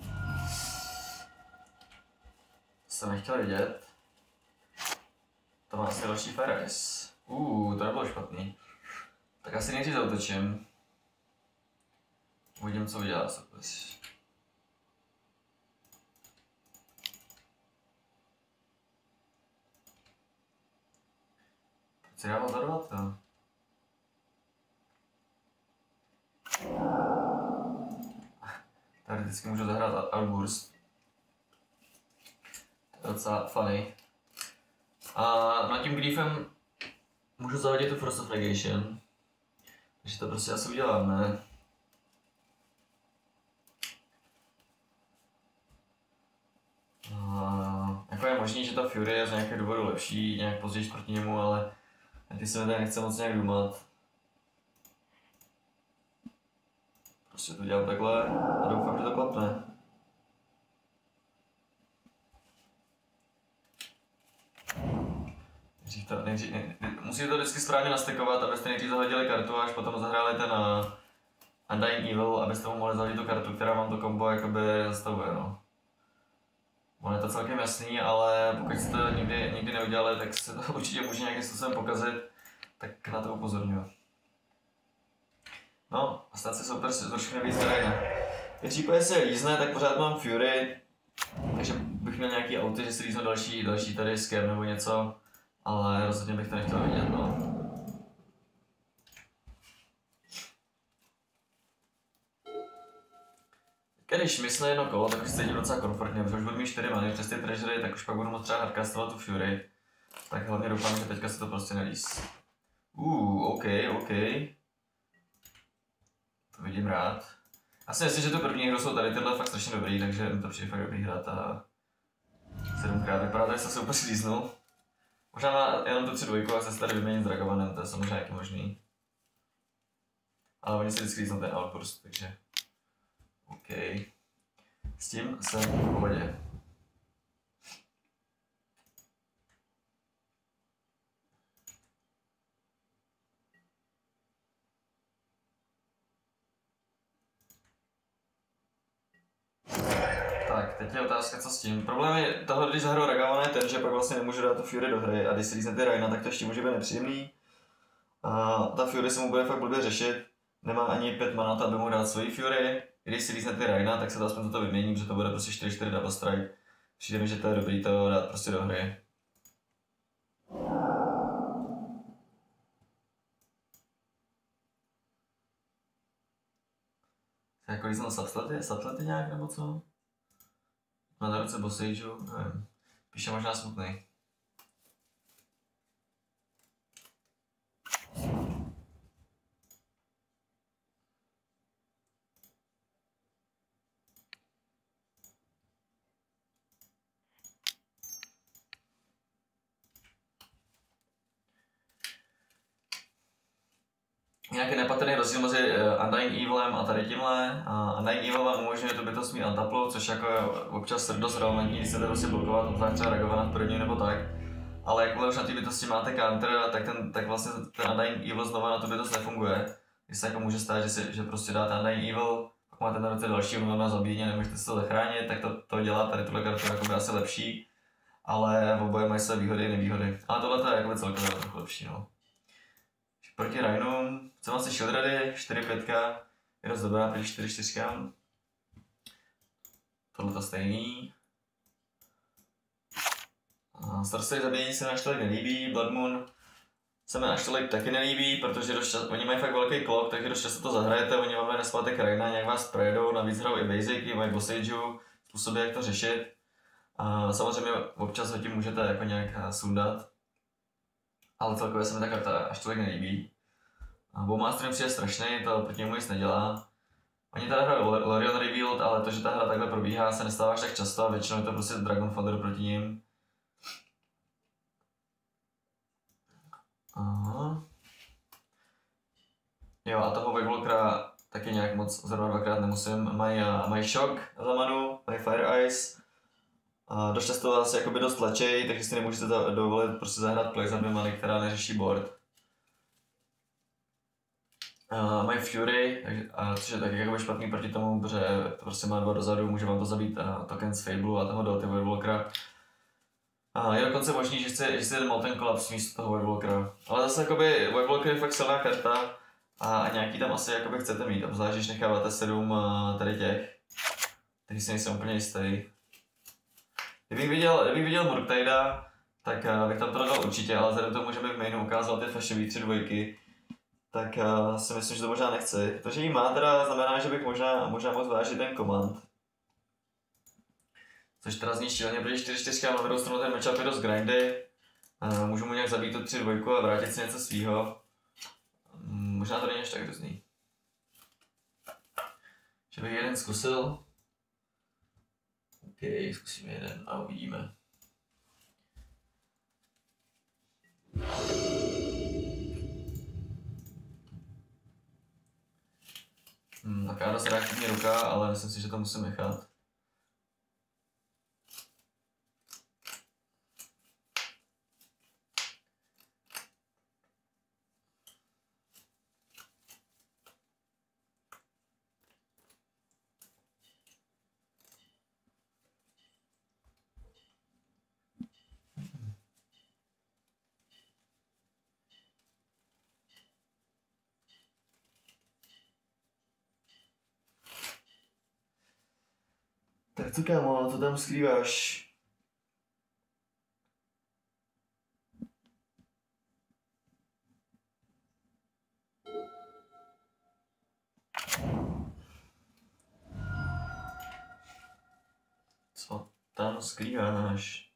Jsem nechtěl vidět. To má asi další Ferris. To nebylo špatný. Tak asi nejdřív zautočím. Uvidím, co udělá soupeř. Proč si dával zarvat, to? Teoreticky můžu zahrát Outburst. To je docela funny. A nad tím griefem můžu zahodit tu Frost of Negation. Takže to prostě asi udělám, ne? Jako je možný, že ta Fury je z nějakého důvodu lepší, nějak později proti němu, ale ty se mi tady nechce moc nějak důmat. Prostě to dělám takhle a doufám, že to klapne. Musíte to vždycky správně nastekovat, abyste nejdřív zahodili kartu a až potom zahráli ten Undying Evil, abyste mu mohli zahodit tu kartu, která vám to kombo jakoby zastavuje, no. Ono je to celkem jasný, ale pokud jste to nikdy neudělali, tak se to určitě může nějakým způsobem pokazit, tak na to upozorňuji. No, a stát se super trošku nevíc zraněna. V případě se lízne, tak pořád mám Fury, takže bych měl nějaký auty, že si líznu další tady scare nebo něco, ale rozhodně bych to nechtěl vidět, no. Když myslím jedno kolo, tak už se cítím docela komfortně, protože už budu mít 4 many přes ty treasury, tak už pak budu moct třeba hardcastovat tu Fury. Tak hlavně doufám, že teďka se to prostě nelíz. OK. To vidím rád. Já si myslím, že tu první hru jsou tady tyhle fakt strašně dobrý, takže mi to přijde fakt dobrý hrát a 7krát vypadá, že se úplně slíznul. Možná má jenom tu 3-2 a se tady vyměnit s Dragovanem, to je samozřejmě nějaký možný. Ale oni si vždycky líznou ten Outburst, takže OK. S tím jsem v pohodě. Tak, teď je otázka, co s tím. Problém je tohle, když zahraju Ragavan, je ten, že pak vlastně nemůžu dát tu Fury do hry a když si lízne ty Raina, tak to ještě může být nepříjemný. A ta Fury se mu bude fakt blbě řešit. Nemá ani 5 manat, aby mu dát svoji Fury. Když si lízne ty Raina, tak se to aspoň to vymění, protože to bude prostě 4-4 double strike. Přijde mi, že to je dobrý to dát prostě do hry. Jako líznou satlety nějak nebo co? Na ruce Bossageu, nevím. Píše možná smutný. Nějaký nepatrný rozdíl mezi Undying Evilem a tady tímhle. Undying Evil vám umožňuje tu bytost mít untaplu, což jako je občas dost relevantní, když chcete prostě blokovat obzvlášť třeba Ragavana v první nebo tak. Ale jakmile už na té bytosti máte counter, tak vlastně ten Undying Evil znova na tu bytost nefunguje. Když se jako může stát, že prostě dáte Undying Evil, pak máte na ruce další, ono na zabíjení, nemůžete se to zachránit, tak to dělá tady tuhle kartu jakoby asi lepší. ale oboje mají své výhody i nevýhody. Ale tohle je jako celkově trochu lepší, no. Proti Rhinům jsem asi Shieldready, 4-5, je dost dobrá proti 4-4. Tohle to stejný. Starstej zabíjení se mi až tolik nelíbí, Blood Moon se mi až tolik taky nelíbí, protože oni mají fakt velký klok, takže dost často to zahrajete, oni vám nespátek Rhina, nějak vás projedou, navíc hrajou i basic, mají bossageu, způsoby jak to řešit. Samozřejmě občas ho tím můžete jako nějak sundat, ale celkově se mi ta karta až tolik nelíbí. Bowmaster mi přijde strašný, to proti němu nic nedělá. Oni tady hrají Lorien Revealed, ale to, že ta hra takhle probíhá, se nestává až tak často a většinou je to prostě Dragon Fodder proti ním. Aha. Jo, a toho Wavewalkera taky nějak moc zrovna dvakrát nemusím. Mají Shock za manu, mají Fire Ice. Dost často vás jakoby dost tlačej, takže si nemůžete dovolit prostě zahrát play za 2 many, která neřeší board. Mají Fury, což je taky jakoby špatný proti tomu, protože to prostě má 2 dozadu, může vám to zabít token z Fable a toho Doty Wavewalkera. Je dokonce možný, že chce ten Molten Collapse místo toho Wavewalkera. Ale zase jakoby Wavewalker je fakt silná karta a nějaký tam asi jakoby chcete mít, obzvlášť když necháváte 7 tady těch. Takže si nejsem úplně jistý. Kdybych viděl Murktida, tak bych tam to dal určitě, ale vzhledem k tomu, že bych v mainu ukázal ty flashový 3 dvojky, tak si myslím, že to možná nechci. To, že jí má teda znamená, že bych možná mohl vážit ten command. Což teda zní šíleně, protože 4-4 mám druhou stranu ten matchup je dost grindy. Můžu mu nějak zabít tu 3 dvojku a vrátit si něco svýho. Možná to není až tak hrozný. Že bych jeden zkusil. OK, zkusíme jeden a uvidíme. Tak já dost reaktivní ruka, ale myslím si, že to musím nechat. Tak co kámo, co tam skrýváš? Co tam skrýváš?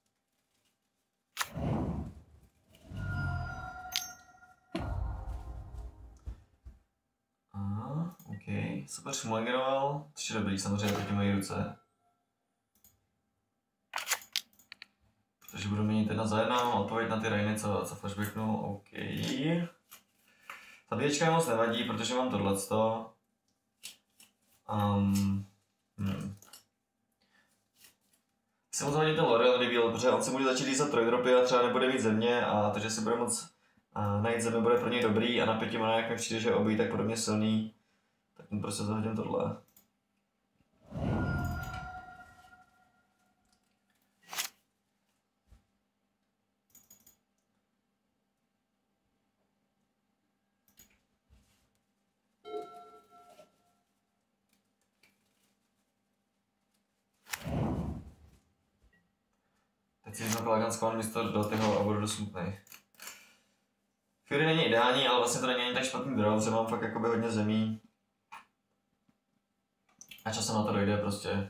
OK, super šmulegeroval, což je dobrý samozřejmě proti mojí ruce. Protože budu měnit 1 za 1, odpověď na ty Rhiny, co flashbacknu, OK. Zabíječka mi moc nevadí, protože mám tohleto. Si moc vadí ten Lorien Reveal, protože on si může začít jít za trojdropy a třeba nebude mít země a to, že si bude moc najít zemi, bude pro něj dobrý a na 5 manách jak mi přijde, že obý tak podobně silný, tak mu prostě zahodím tohle. Teď si vezmu Kalagan Spawn místo do toho a budu dost smutnej. Fury není ideální, ale vlastně to není ani tak špatný draw, protože mám fakt jakoby hodně zemí. A časem na to dojde prostě.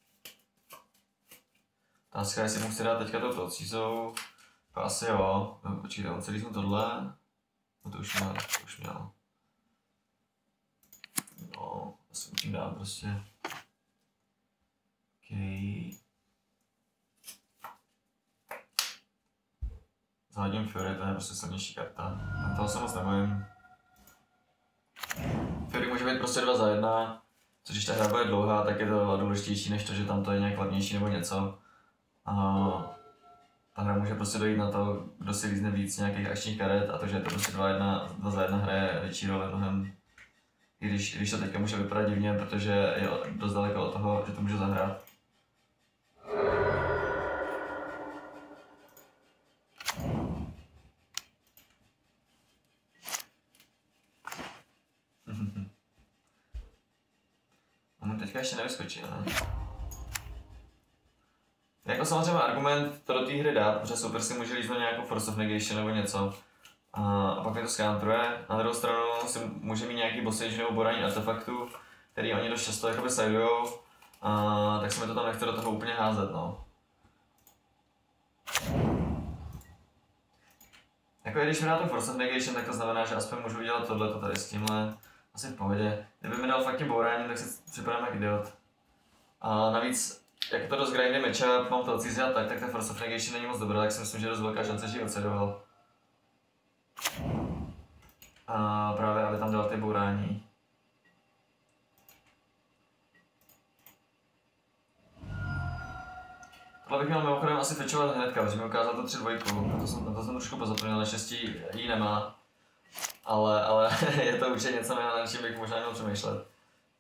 Otázka, jestli mu chci dát teďka tou procízou. To asi jo. Počkejte, on celý jsem tohle. No to už měl. No, asi musím dát prostě. OK. Zahledím Fury, to je prostě silnější karta. Tam toho se moc nebojím. Fury může být prostě 2 za 1, což když ta hra bude dlouhá, tak je to důležitější než to, že tam to je nějak levnější nebo něco. Ta hra může prostě dojít na to, kdo si lízne víc nějakých akčních karet a to, že je to prostě 2 za 1 hraje větší roli mnohem. I když to teďka může vypadat divně, protože je dost daleko od toho, že to může zahrát. teďka ještě nevyskočil, ne? Jako samozřejmě argument to do té hry dát, protože super si může líznout nějakou Force of Negation nebo něco. A pak mi to skantruje. Na druhou stranu si může mít nějaký bossage nebo borání artefaktů, který oni dost často jakoby sidujou. Tak se mi to tam nechce do toho úplně házet, no. Jako když mi dá tu Force of Negation, tak to znamená, že aspoň můžu udělat tohleto tady s tímhle. Asi v pohodě. Kdyby mi dal fakt tím bourání, tak si připadám jak idiot. A navíc, jak je to dost grindy matchup, mám to odcízat tak ta Force of Negation není moc dobrá, tak si myslím, že je dost velká šance, že ji odsedoval. A právě aby tam dal ty bourání. Tohle bych měl mimochodem asi fetchovat hnedka, protože mi ukázal to 3-2, na to jsem trošku pozapomněl, naštěstí ji nemá. Ale je to určitě něco, na čem bych možná měl přemýšlet.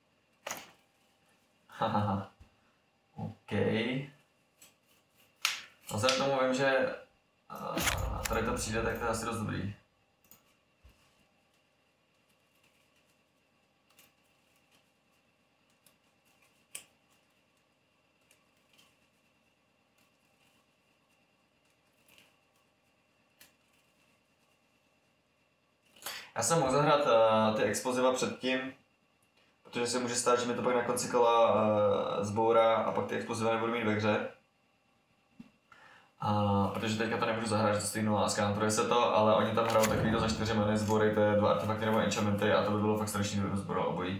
Hahaha. OK. A vzhledem tomu vím, že tady to přijde, tak to je asi dost dobrý. Já jsem mohl zahrát ty exploziva předtím, protože se může stát, že mi to pak na konci kola zbourá a pak ty exploziva nebudu mít ve hře. Protože teďka to nemůžu zahrát, že to stojí 0 a skantruje se to, ale oni tam hrajou takovýto za 4 many, zbourejte 2 artefakty nebo enchantmenty a to by bylo fakt strašný, kdyby zboral obojí.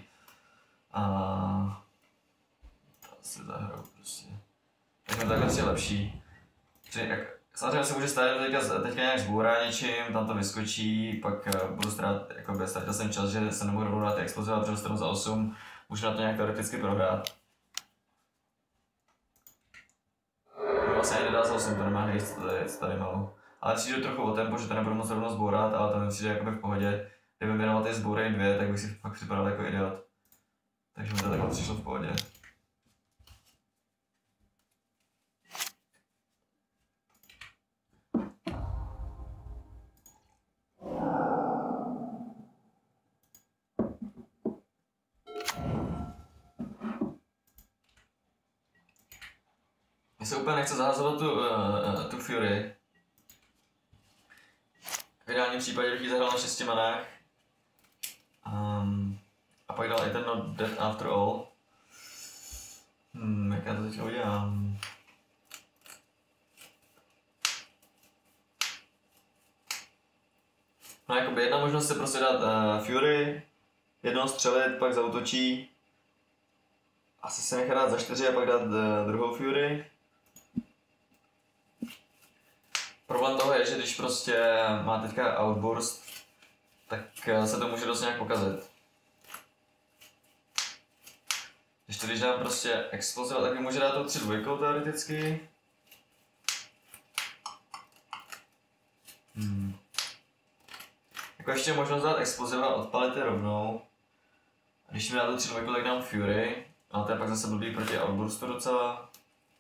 To si zahraju prostě. Tak mi takhle je lepší. Samozřejmě se může stát, že teďka nějak zbourá něčím, tam to vyskočí, pak budu ztratil jsem čas, že se nebudu rovnou na ty exploziva, protože dostanu za 8, můžu na to nějak teoreticky prohrát. Vlastně nedá za 8, to nemá hejst, co tady malo. Ale přijde trochu o tempo, že to nebudu moc rovnou zbourat, ale to mi přijde jakoby v pohodě. Kdyby věnoval ty zboury 2, tak bych si fakt připadal jako idiot. Takže mi to takhle přišlo v pohodě. Mně se úplně nechce zahazovat tu Fury. V ideálním případě bych ji zahrál na 6 manách. A pak dal i ten Not Dead After All. Jak já to teď udělám? No jakoby jedna možnost je prostě dát Fury, jednoho střelit, pak zaútočí. Asi se nechá dát za 4 a pak dát druhou Fury. Problém toho je, že když prostě má teďka Outburst, tak se to může dost nějak pokazit. Když dám prostě Explosiva, tak mi může dát tu 3-2 teoreticky. Jako ještě možnost dát Explosiva, odpalit je rovnou. A když mi dá tu 3-2, tak dám Fury. A to je pak zase blbý proti Outburstu docela.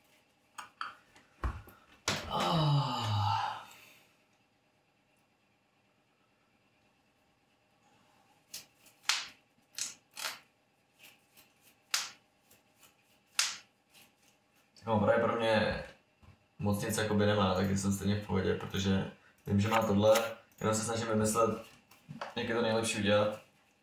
No, právě pro mě moc nic jakoby nemá, takže jsem stejně v pohodě, protože vím, že má tohle, jenom se snažím vymyslet, jak je to nejlepší udělat.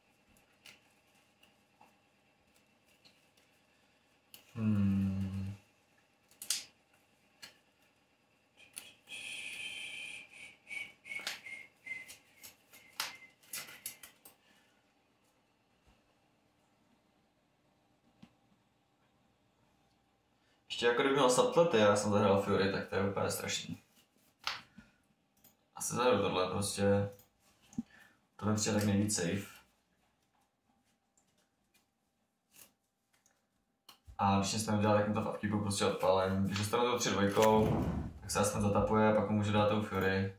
Ještě jako kdyby měl satlety, já jsem zahrál Fury, tak to je úplně strašný. Asi zahraju tohle prostě. To mi přijde tak nejvíc safe. A když nic neudělal, tak mi to v upkeepu prostě odpálím. Když dostanu to 3-2, tak se aspoň zatapuje a pak mu můžu dát tou Fury.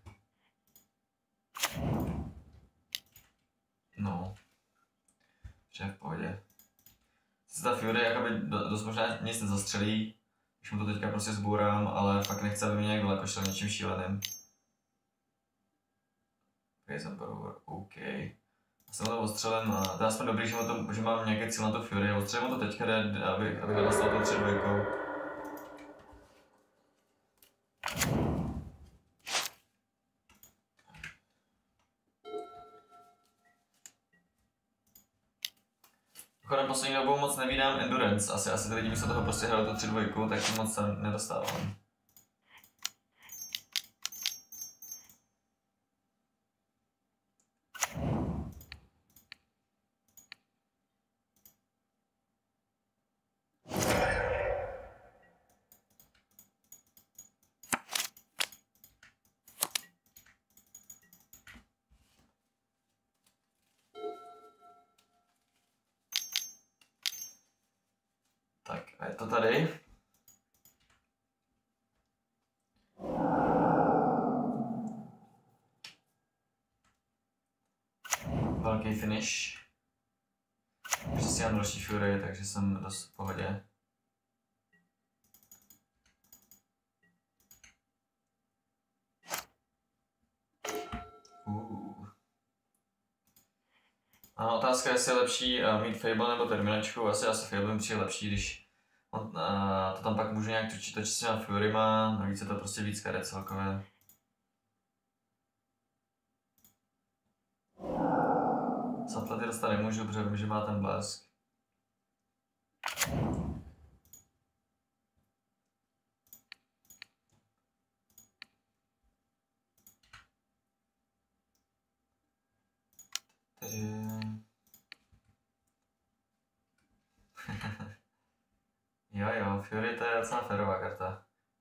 No. Vše v pohodě. Sice ta Fury jakoby dost možná nic nezastřelí, když mu to teďka prostě zbourám, ale fakt nechce, aby mě nějak daleko šel něčím šíleným. Jsem power, OK. jsem to ostřelem a to je aspoň dobrý, že mám nějaké cíl na to Fury. Ostřelím to teďka, abych dostal to 3-2. Chodem poslední dobou moc nevídám endurance, asi ty lidi místo toho prostě hrajou tu 3-2, tak to moc se nedostávám. Tak a je to tady. Velký finish. Ještě si mám další Fury, takže jsem dost v pohodě. A otázka, jestli je lepší mít Fable nebo Terminačku. Asi Fable mi přijde lepší, když to tam pak můžu nějak točit s těma Furyma, navíc je to prostě víc karet celkově. Z atlety dostat nemůžu, protože vím, že má ten blesk. Jo, Fury to je docela férová karta.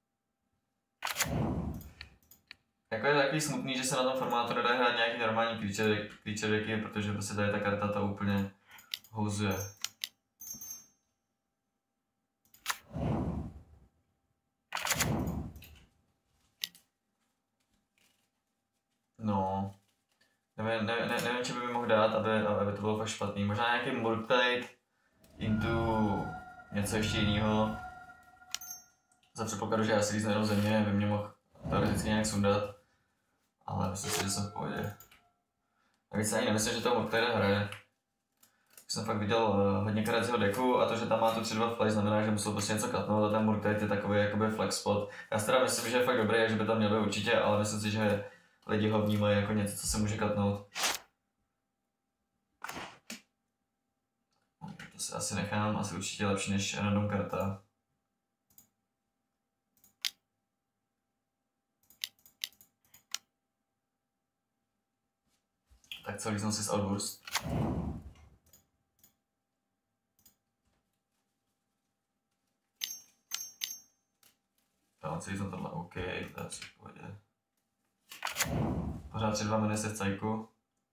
Jako je takový smutný, že se na tom formátu nedá hrát nějaký normální creature decky, protože prostě tady ta karta to úplně houzuje. No. Nevím, co by mi mohl dát, aby to bylo fakt špatný. Možná nějaký Murktide into něco ještě jiného. Za předpokladu, že já si líznu jenom země, by mě mohl teoreticky nějak sundat. Ale myslím si, že jsem v pohodě. A víc ani nemyslím, že to Murktide hraje. Jsem fakt viděl hodně karet z jeho decku a to, že tam má tu 3-2 flash, znamená, že musel prostě něco katnout a ten Murktide je takový jakoby flex spot. Já si teda myslím, že je fakt dobrý a že by tam měl být určitě, ale myslím si, že lidi ho vnímají jako něco, co se může katnout. To si asi nechám, asi určitě lepší než random karta. Tak co, líznu si z Outburst. Tam si líznu tohle, OK, to je asi v pohodě. Pořád 3-2 miny se v cajku.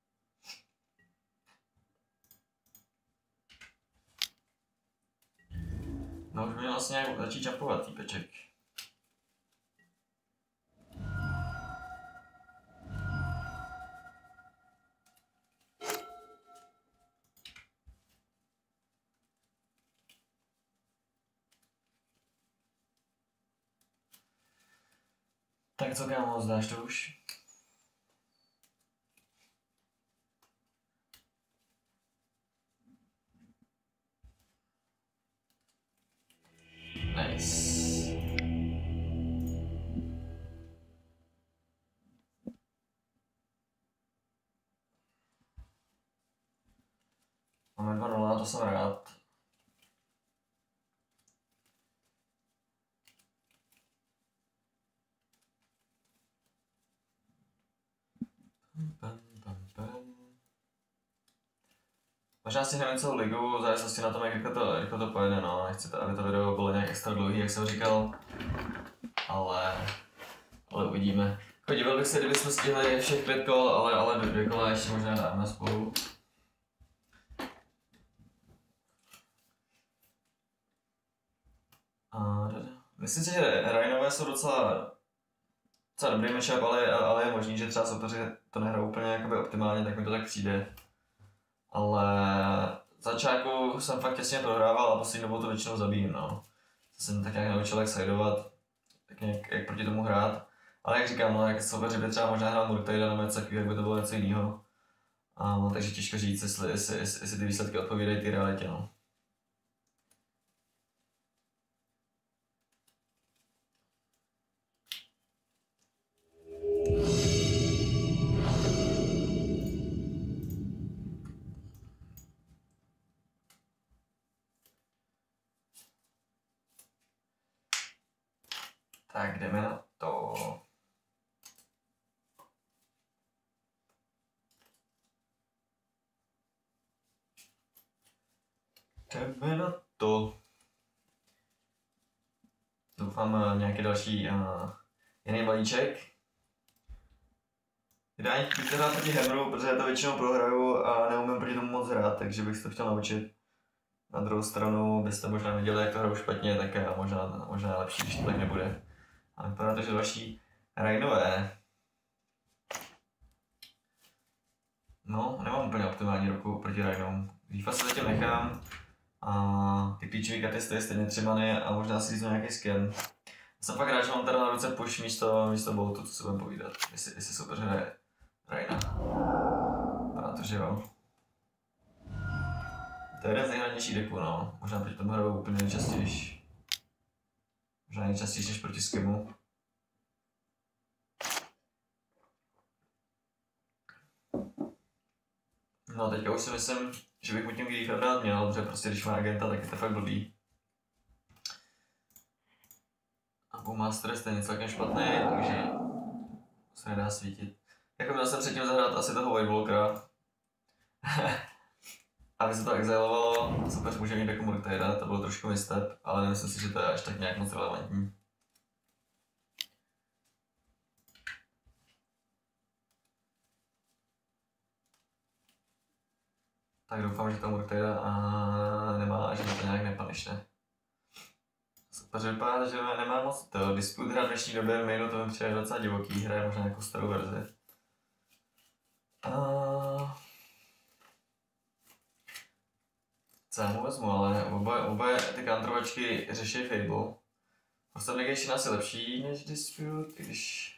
No už by měl vlastně nějak začít jumpovat týpeček. Tak co, kámo, zdáš to už? Nice. Máme 2-0, to jsem rád. Možná si hrajeme celou ligu, v závislosti na tom, jak rychle to pojede, no. Nechci, aby to video bylo nějak extra dlouhý, jak jsem říkal. Ale uvidíme. Podíval bych se, kdybychom stihli všech 5 kol, ale 2 kola ještě možná dáme spolu. Myslím si, že Rhinové jsou docela dobrý matchup, ale je možný, že třeba soupeři to nehrajou úplně jakoby optimálně, tak mi to tak přijde. Ale v začátku jsem fakt těsně prohrával a poslední dobou to většinou zabijím, no. Jsem tak nějak naučil, jak sidovat, tak nějak, jak proti tomu hrát. Ale jak říkám, no, jak soupeři by třeba možná hrál Murktide nebo něco takového, jak by to bylo něco jiného. Takže těžko říct, jestli ty výsledky odpovídají ty realitě. No. Tak jdeme na to. Jdeme na to. Doufám nějaký další jiný balíček. Vydání chci hrát proti Hammeru, protože já to většinou prohraju a neumím proti tomu moc hrát, takže bych se to chtěl naučit. Na druhou stranu byste možná viděli, jak to hraju špatně, tak možná lepší, když to tak nebude. A vypadá to, že další Rainové. No, nemám úplně optimální ruku proti Rainům. Výfa se zatím nechám. A ty klíčové karty stojí stejně 3 many a možná si říznu nějaký skin. Jsem fakt rád, že mám teda na ruce push místo boltu, co se budem povídat. Jestli soupeř hraje Raina. Vypadá to, že jo. To je jeden z nejhradnějších deků, no. Možná proti tomu hraju úplně nejčastější. Možná nejčastější než proti Skimu. No teďka už si myslím, že bych mu tím Griefa brát měl, protože prostě když má agenta, tak je to fakt blbý. A Bowmaster je stejně celkem špatný, takže se nedá svítit. Jako měl jsem předtím zahrát asi toho White Walkera. Aby se to exilovalo, super může mít jako Murktide, to bylo trošku misstep, ale nemyslím si, že to je až tak nějak moc relevantní. Tak doufám, že to Murktide nemá a že to nějak nepanišne. Super, že vypadá, že nemá moc to. Dispute hra v dnešní době v mainu to mi přijde docela divoký, hraje možná nějakou starou verzi. Co já mu vezmu, ale oba ty counterovačky řeší Fable. Prostě Negation je asi lepší než Dispute, když...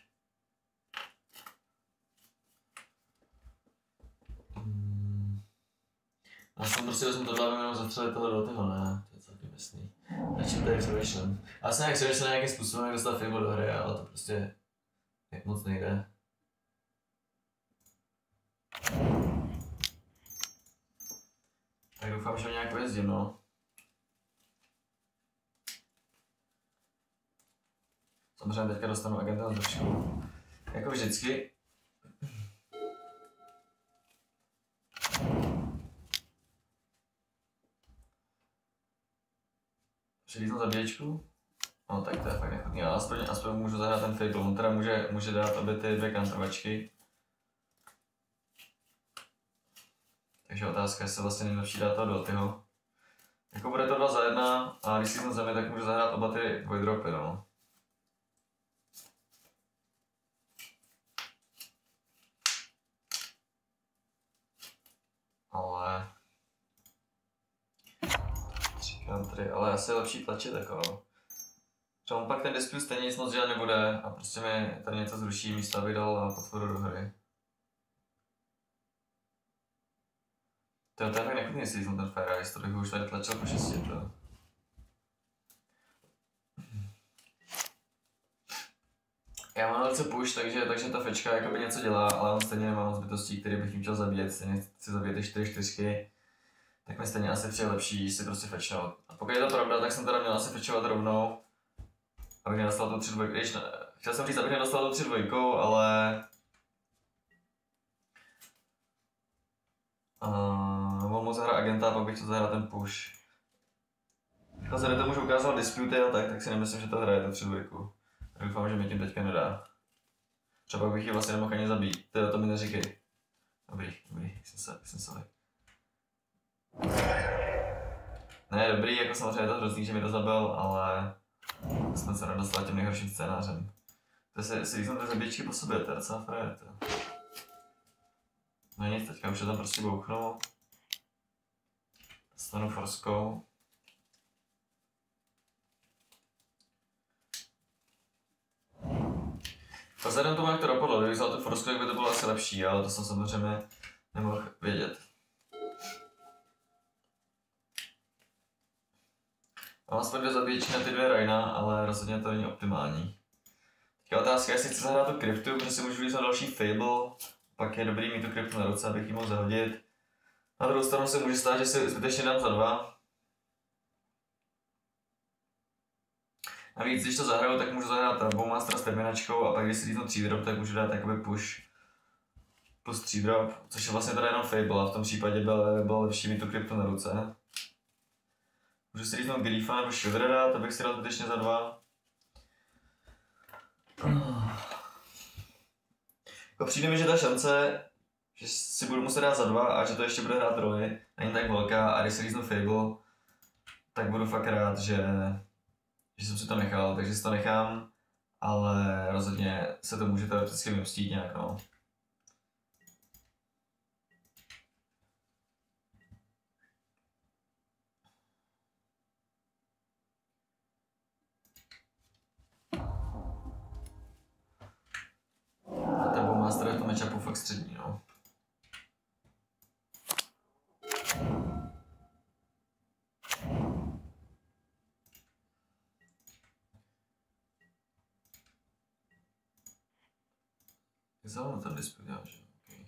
Já jsem prostě vezmu tohle, abych jenom zatřeli tohle do toho, ne, to je celkem jasný. Radši to je Exhibition. Já jsem Exhibition nějakým způsobem dostal Fable do hry, ale to prostě moc nejde. Tak doufám, že ho nějak pojezdím, no. Samozřejmě teďka dostanu agenta trošku. Jako vždycky. Přilítnu zabíječku. No tak to je fakt nechutný, ale aspoň můžu zahrát ten Fable. On teda může dát obě ty dvě counterovačky. Takže otázka, jestli vlastně nejlepší dát toho Dotyho. Jako bude to 2 za 1 a když si na zemi, tak můžu zahrát oba ty dvojdropy, no. Ale... 3 country, ale asi je lepší tlačit jako. Třeba on pak ten Dispute stejně nic moc dělat nebude a prostě mi tady něco zruší místo, aby dal potvoru do hry. To je tak nechutný, jestli jsem ten Fire Ice, to bych už tady tlačil po 6. To. Já mám velice push, takže ta fečka jakoby něco dělá, ale on stejně nemá moc bytostí, který bych jim chtěl zabíjet, stejně chci zabíjet ty 4/4, tak mi stejně asi přijde lepší si prostě fečnout. A pokud je to pravda, tak jsem teda měl asi fečovat rovnou, abych nedostal tu 3/2, když chtěl jsem říct, abych nedostal tu 3/2, ale... Mohl moc zahrát agenta a pak bych chtěl zahrát ten push. Když se to můžu ukázat Dispute a tak si nemyslím, že to hraje tu 3/2. Doufám, že mi tím teďka nedá. Třeba bych ji vlastně nemohl ani zabít, teda to mi neříkej. Dobrý, jsem se. Ne, dobrý, jako samozřejmě je to hrozný, že mi to zabil, ale jsme se nedostali tím nejhorším scénářem. To si význam ty zabíječky po sobě, to je docela frajer, to. No nic, teďka už je tam prostě bouchnu. Dostanu forskou. Vzhledem tomu, jak to dopadlo, kdybych vzal tu forsku, tak by to bylo asi lepší, ale to jsem samozřejmě nemohl vědět. Mám aspoň 2 zabíječky na ty 2 Raina, ale rozhodně to není optimální. Teďka otázka, jestli chci zahrát tu kryptu, protože si můžu vylít další Fable, pak je dobrý mít tu kryptu na ruce, abych ji mohl zahodit. Na druhou stranu se může stát, že si zbytečně dám za 2. Navíc, když to zahraju, tak můžu zahrát Bowmastera s terminačkou a pak když si líznu 3 drop, tak můžu dát jakoby push plus 3 drop, což je vlastně teda jenom Fable a v tom případě bylo lepší mít tu kryptu na ruce. Můžu si líznout Griefa nebo Shivera, to bych si dal zbytečně za 2. Jako přijde mi, že ta šance, že si budu muset dát za 2 a že to ještě bude hrát roli, není tak velká a když si líznu Fable, tak budu fakt rád, že jsem si to nechal, takže si to nechám, ale rozhodně se to může teoreticky vymstít nějak, no. A ten Bowmaster je v tom matchupu fakt střední, no. Jak se na ten display dělá, že? Okay.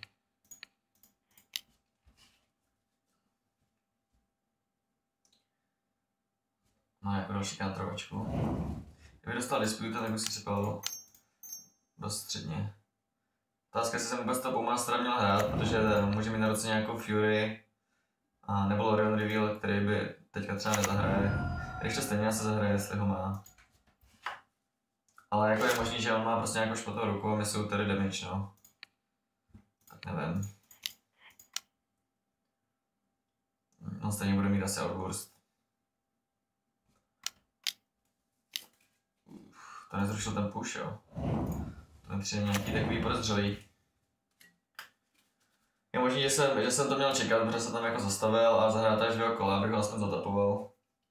Má jako další kantrovačku. Kdyby dostal display, tak bych si připal dost středně. Otázka, jestli jsem vůbec toho Bowmastera měl hrát, protože může mít na ruce nějakou Fury a nebo Lorian Reveal, který by teďka třeba nezahraje. Když to stejně se zahraje, jestli ho má. Ale jako je možný, že on má prostě nějakou špatnou ruku a my jsou tady damage, no. Tak nevím. On stejně bude mít asi Outburst. To nezrušil ten push, jo. To mi přijde nějaký takový podezřelý. Je možný, že jsem to měl čekat, protože se tam jako zastavil a zahrát až 2 kola, abych ho aspoň zatapoval.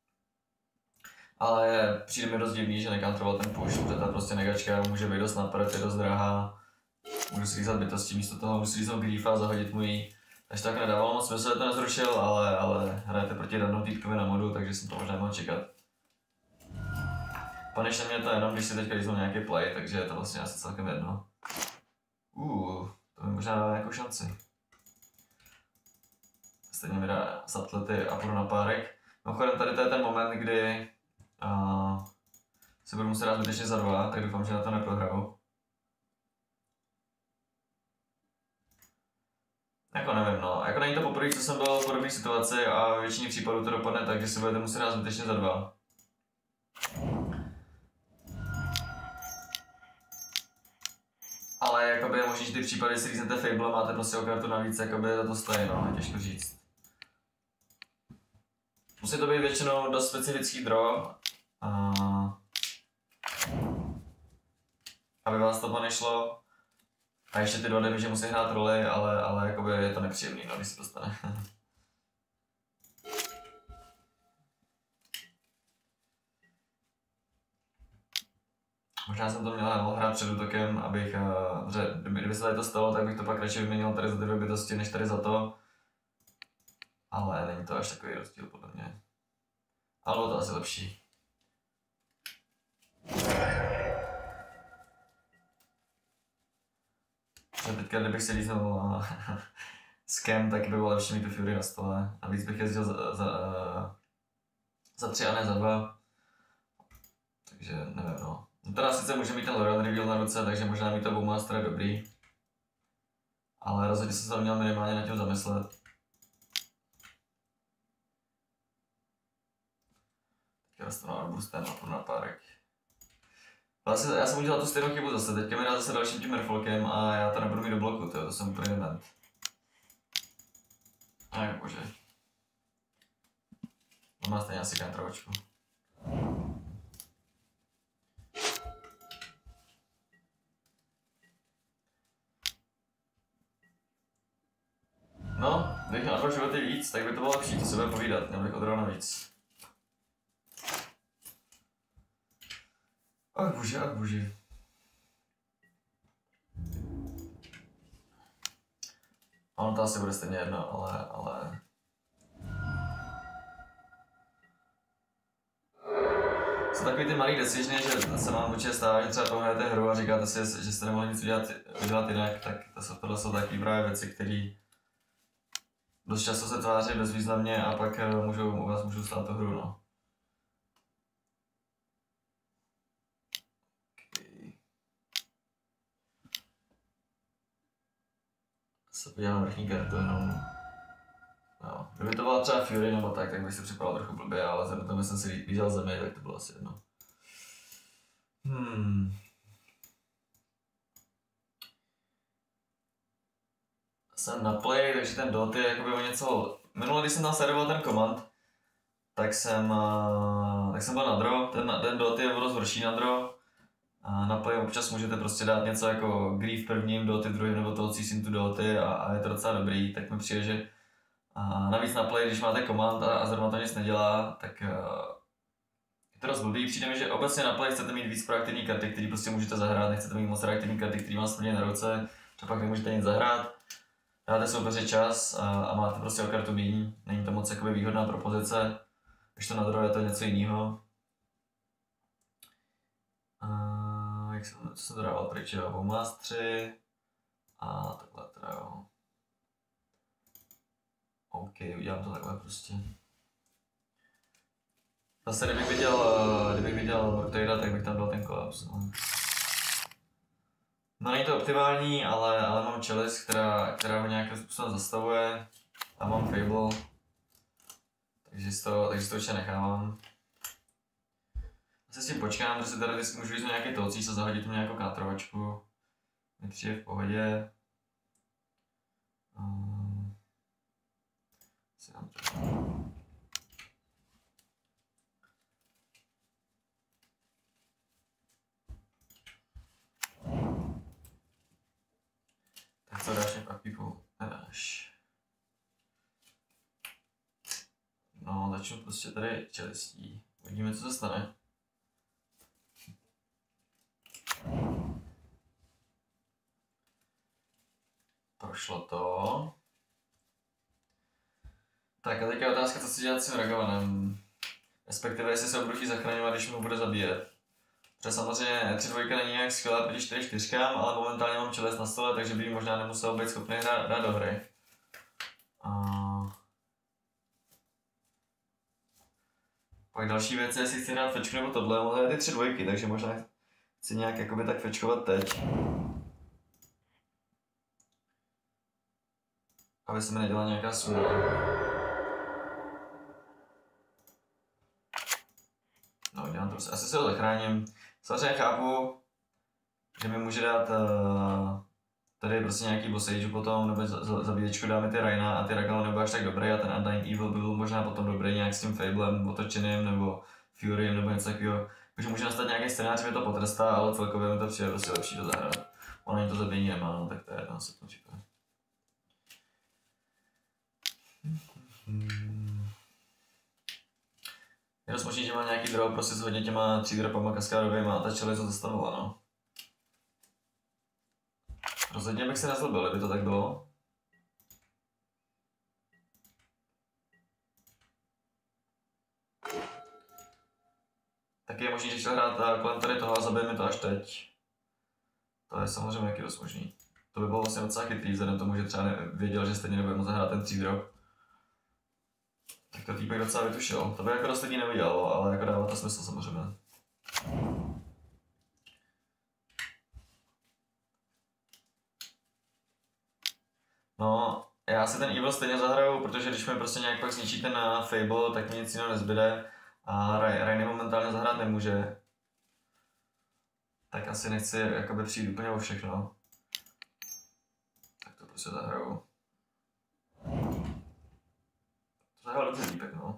Ale přijde mi dost divný, že nekantroval ten push, protože ta prostě negačka může být dost napad, je dost drahá. Můžu si lízat bytosti, místo toho můžu si líznout Griefa a zahodit mu ji. Takže tak nedávalo moc smysl, že to nezrušil, ale hrajete proti random týpkovi na modu, takže jsem to možná mohl čekat. Panišne mě to jenom, když si teďka líznu nějaký play, takže je to vlastně asi celkem jedno. To mi možná dá nějakou šanci. Stejně mi dá satlety a půjdu na párek. Mimochodem tady to je ten moment, kdy se budu muset dát zbytečně za 2, tak doufám, že na to neprohraju. Jako nevím, no. Jako není to poprvé, co jsem byl v podobné situaci a většině případů to dopadne tak, že si budete muset dát zbytečně za 2. Ale jakoby je možný, že ty případy si líznete Fable, máte prostě o kartu navíc, jakoby to stojí, no, těžko říct. Musí to být většinou dost specifický draw, aby vás to nešlo. A ještě ty 2 damage musí hrát roli, ale jakoby je to nepříjemný, no, když se to stane. Možná jsem to měl hrát před útokem, abych, kdyby se tady to stalo, tak bych to pak radši vyměnil tady za ty 2 bytosti, než tady za to. Ale není to až takový rozdíl, podle mě. Ale bylo to asi lepší. Teďka, kdybych si líznul scam, tak by bylo lepší mít tu Fury na stole. A víc bych jezdil za 3 a ne za 2. Takže nevím, no. Teda sice může mít ten Lorian Reveal na ruce, takže možná mít to Bowmaster je dobrý. Ale rozhodně jsem se měl minimálně nad tím zamyslet. Teďka dostanu Arburstem a půjdu na párek. Vlastně já jsem udělal tu stejnou chybu zase, teďka mi dá zase dalším tím Merfolkem a já to nebudu mít do bloku, to jsem úplně dement. A bože. On má stejně asi kantrovačku. No, kdybych měl 2 životy víc, tak by to bylo lepší, to se bude povídat, měl bych odhrál navíc. Ach bože. ono to asi bude stejně jedno, ale... Jsou takový ty malý decisions, že se vám určitě stává, že třeba pohrajete hru a říkáte si, že jste nemohli nic udělat jinak, tak tohle jsou takové právě věci, které dost často se tváří bezvýznamně a pak u vás můžou stát tu hru, no. Okay. Se podívám na vrchní kartu jenom. No. Kdyby to byla třeba Fury nebo tak bych si připadal trochu blbě, ale vzhledem tomu, jsem si viděl zemi, tak to bylo asi jedno. Jsem na play, takže ten dot je jakoby o něco... Minule, když jsem tam sledoval ten command, tak jsem byl na draw, ten dot je dost horší na draw. A na play občas můžete prostě dát něco jako grief prvním, doty v druhém nebo toho cease into doty a je to docela dobrý, tak mi přijde, že a navíc na play, když máte command a zrovna to nic nedělá, tak je to dost blbý. Přijde mi, že obecně na play chcete mít víc proaktivní karty, které prostě můžete zahrát, nechcete mít moc reaktivní karty, které vám splně na ruce, třeba pak nemůžete nic zahrát. Dáte soupeři čas a máte prostě o kartu míň, není to moc jakoby výhodná propozice, když to na draw je to něco jiného. Co jsem to dával pryč, jo, Bowmastři a takhle teda jo. OK, udělám to takhle prostě. Zase kdybych viděl Mortadela, tak bych tam dal ten kolaps. No není to optimální, ale mám Chalice, která ho nějakým způsobem zastavuje a mám Fable, takže to určitě nechávám. Asi s tím počkám, že si tady vždycky můžu jít nějaký toucí se zahodit mu nějakou kátrovačku. Mi přijde v pohodě. Tak co dáš, pak people? Nedáš. No, začnu prostě tady čelistí. Uvidíme, co se stane. Prošlo to. Tak a teď je otázka, co si dělat s tím Ragavanem. Respektive, jestli se obruší zachraňovat, když mu bude zabíjet. Protože samozřejmě 3-2 není nějak skvělá proti 4-4, ale momentálně mám Chalice na stole, takže by možná nemusel být schopný hrát do hry. Pak další věc je, jestli chci hrát fečku nebo tohle, on hraje ty 3 dvojky, takže možná chci nějak jakoby tak fečkovat teď. Aby se mi nedělala nějaká smůla. No, dělám to prostě. Asi se ho zachráním. Samozřejmě chápu, že mi může dát tady prostě nějaký boss age potom, nebo zabíječku dáme ty Raina a ty Ragalo nebyl až tak dobrý a ten Undying Evil by byl možná potom dobrý nějak s tím Fablem otočeným nebo Furym nebo něco takového. Takže může nastat nějaký scénář, že mi to potrestá, ale celkově mi to přijde prostě lepší to zahrát. Ono ani to zabíjení nemá, no, tak to je jedno, se to říká. Je dost možný, že má nějaký drop prostě s hodně těma 3 dropama kaskádovýma a ta Chalice to zastavila, no. Rozhodně bych se nezlobil, kdyby to tak bylo. Tak je možný, že chtěl hrát kolem tady toho a zabije mi to až teď. To je samozřejmě taky dost možný. To by bylo vlastně docela chytrý, vzhledem tomu, že třeba věděl, že stejně nebude moct zahrát ten 3 drop. Tak to týpek docela vytušil. To by jako dost lidí nevidělo, ale jako dává to smysl samozřejmě. No, já si ten Evil stejně zahraju, protože když mi prostě nějak pak zničí ten Fable, tak mi nic jiného nezbyde. A Rainy momentálně zahrát nemůže. Tak asi nechci jakoby přijít úplně o všechno. Tak to prostě zahraju. To zahrál dobře týpek, no.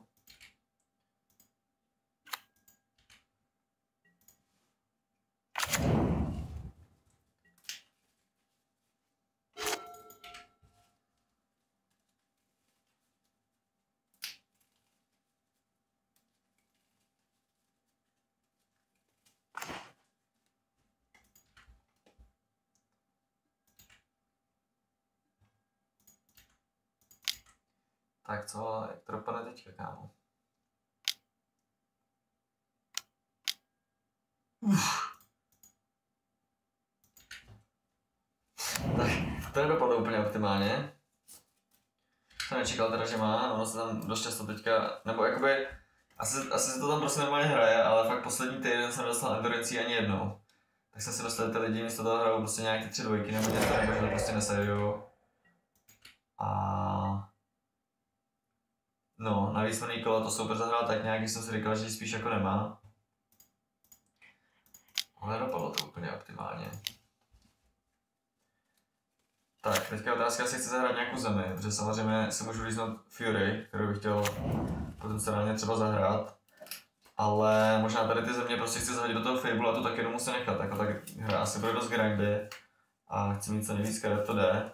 Tak co, jak to dopadne teďka, kámo? Tak, to nedopadlo úplně optimálně. Jsem nečekal teda, že má, ono se tam dost často teďka, nebo jakoby, asi se to tam prostě normálně hraje, ale fakt poslední týden jsem dostal endurancí ani jednou. Tak jsem si dostal, ty lidi místo toho hrajou prostě nějak ty 3 dvojky nebo něco, nebo že to prostě neseriou. A... No, na výsledný kolo to super zahrál tak nějak, když jsem si říkal, že ji spíš jako nemá. Ale dopadlo to úplně optimálně. Tak, teďka otázka, jestli chci zahrát nějakou zemi, protože samozřejmě si můžu líznout Fury, kterou bych chtěl potenciálně třeba zahrát. Ale možná tady ty země prostě chci zahodit do toho Fable a to taky nemusím nechat, jako tak hra asi bude dost grindy a chci mít co nejvíc karet, to jde.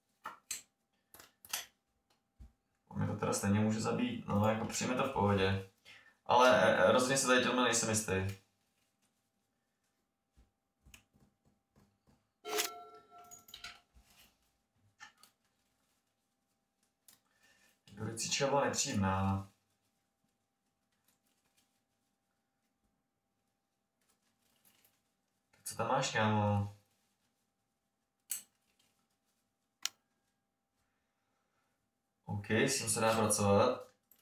Mě to teda stejně může zabít, no jako přijme to v pohodě. Ale rozhodně se tady těmi nejsem jistý. Doricička byla nepříjemná. Co tam máš, kámo? OK, s tím se dá pracovat.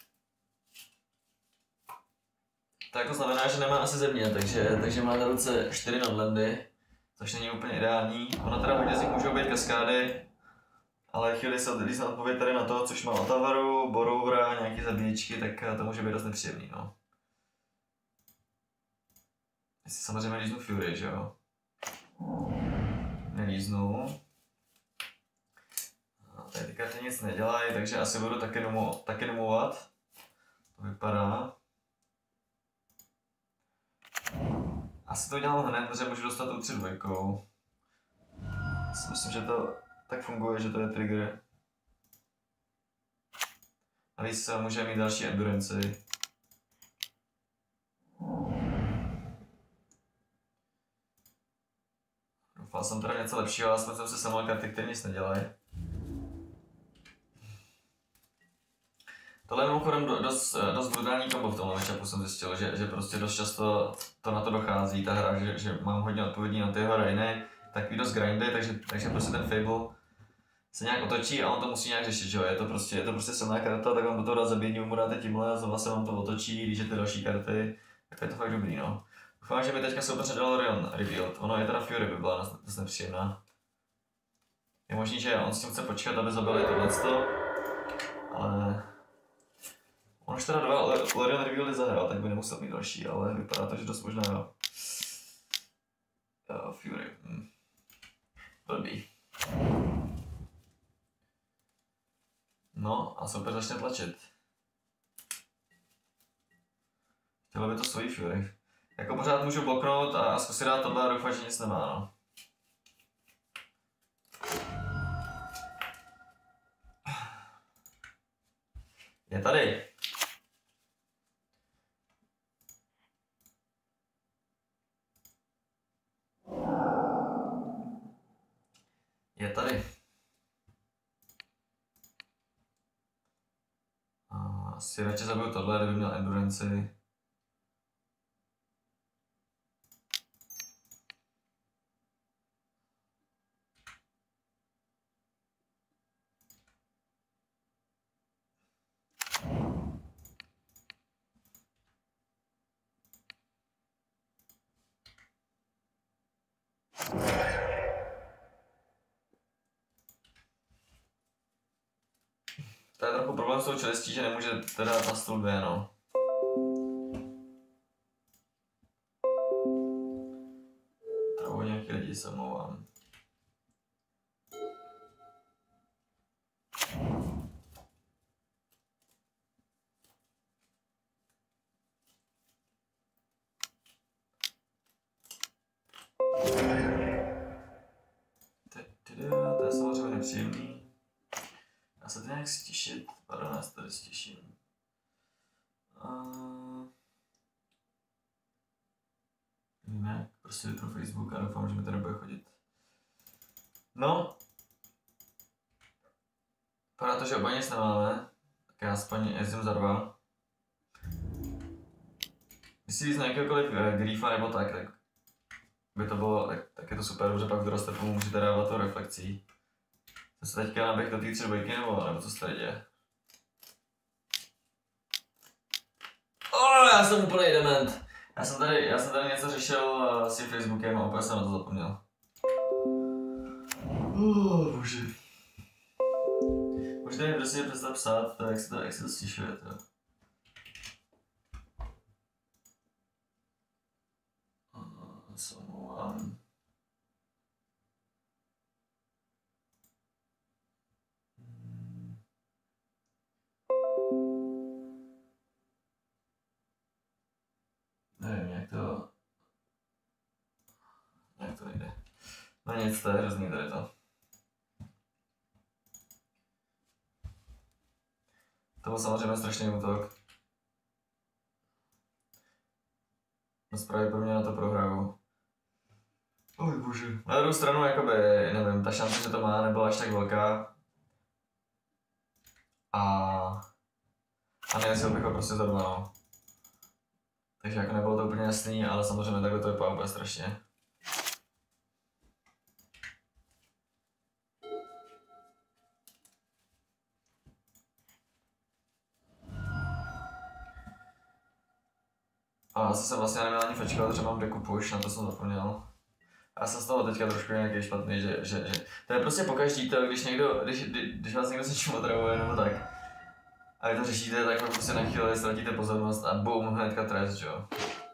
To jako znamená, že nemá asi země, takže má na ruce 4 nadlandy, což není úplně ideální. Ona teda hodně z nich můžou být kaskády, ale chvíli se odpověď tady na to, což má Otavaru, Borouvra, nějaký zabíječky, tak to může být dost nepříjemný, no. Jestli samozřejmě líznu Fury, že jo? Nelíznu. No, tady ty karty nic nedělají, takže asi budu taky numovat. To vypadá. Asi to dělám hned, protože můžu dostat tu 3 dvojkou. Myslím, že to tak funguje, že to je trigger. Navíc může mít další endurancy. Doufal jsem teda něco lepšího, ale aspoň jsem si samoval karty, které nic nedělají. Tohle je mimochodem dost brutální kombo v tomhle matchupu, jsem zjistil, že prostě dost často to na to dochází, ta hra, že mám hodně odpovědí na ty jeho rainy, takový dost grindy, takže prostě ten Fable se nějak otočí a on to musí nějak řešit, že jo, je to prostě silná karta, tak on do toho dá zabíjení, mu dáte tímhle a znovu se vám to otočí, když je ty další karty, tak je to fakt dobrý, no. Doufám, že mi teďka soupeř dal Orion Revealed, ono je teda Fury by byla dost nepříjemná. Je možný, že on s tím chce počkat, aby zabili tohleto, ale... On už teda 2 Orion Revealedy zahrál, tak by nemusel mít další, ale vypadá to, že dost možná jo. Fury. Blbý. No a soupeř začne tlačit. Chtělo by to svojí Fury. Jako pořád můžu bloknout a zkusit dát tohle a doufat, že nic nemá, no. Je tady. Je tady. Asi radši zabiju tohle, kdyby měl enduranci. To je trochu problém s tou čelistí, že nemůže teda na stůl 2, no. Trochu nějaký lidi se omlouvám. To je samozřejmě nepříjemný. Já se to nějak stišit, pardon, já se tady stiším. Nevím jak, prostě vypnu Facebook a doufám, že mi to nebude chodit. No. Vypadá to, že oba nic nemáme. Tak Já aspoň jezdím za 2. Když si víc na jakéhokoliv griefa nebo tak by to bylo, tak je to super, protože pak doroste tomu můžete dávat to reflekcí. To se teďka naběh do té 3 dvojky nebo co se tady děje? Já jsem úplný dement. Já jsem tady něco řešil s tím Facebookem a úplně jsem na to zapomněl. Bože. Můžete mi prostě přestat psát, jak se to stišuje, to. Se omlouvám. Nevím, jak to nejde. No nic, to je hrozný tady to. To byl samozřejmě strašný útok. Moc pravděpodobně na to prohraju. Oj bože. Na druhou stranu, jakoby, nevím, ta šance, že to má, nebyla až tak velká. A nejezdil bych ho prostě za 2, no. Takže jako nebylo to úplně jasný, ale samozřejmě takhle to vypadá úplně strašně. A asi jsem vlastně neměl ani fečkovat, protože mám deku push, na to jsem zapomněl. Já jsem z toho teďka trošku nějaký špatný, že to je prostě pokaždý to, když vás někdo se čím otravuje nebo tak. A vy to řešíte, tak prostě na chvíli ztratíte pozornost a boom, hnedka trest, jo.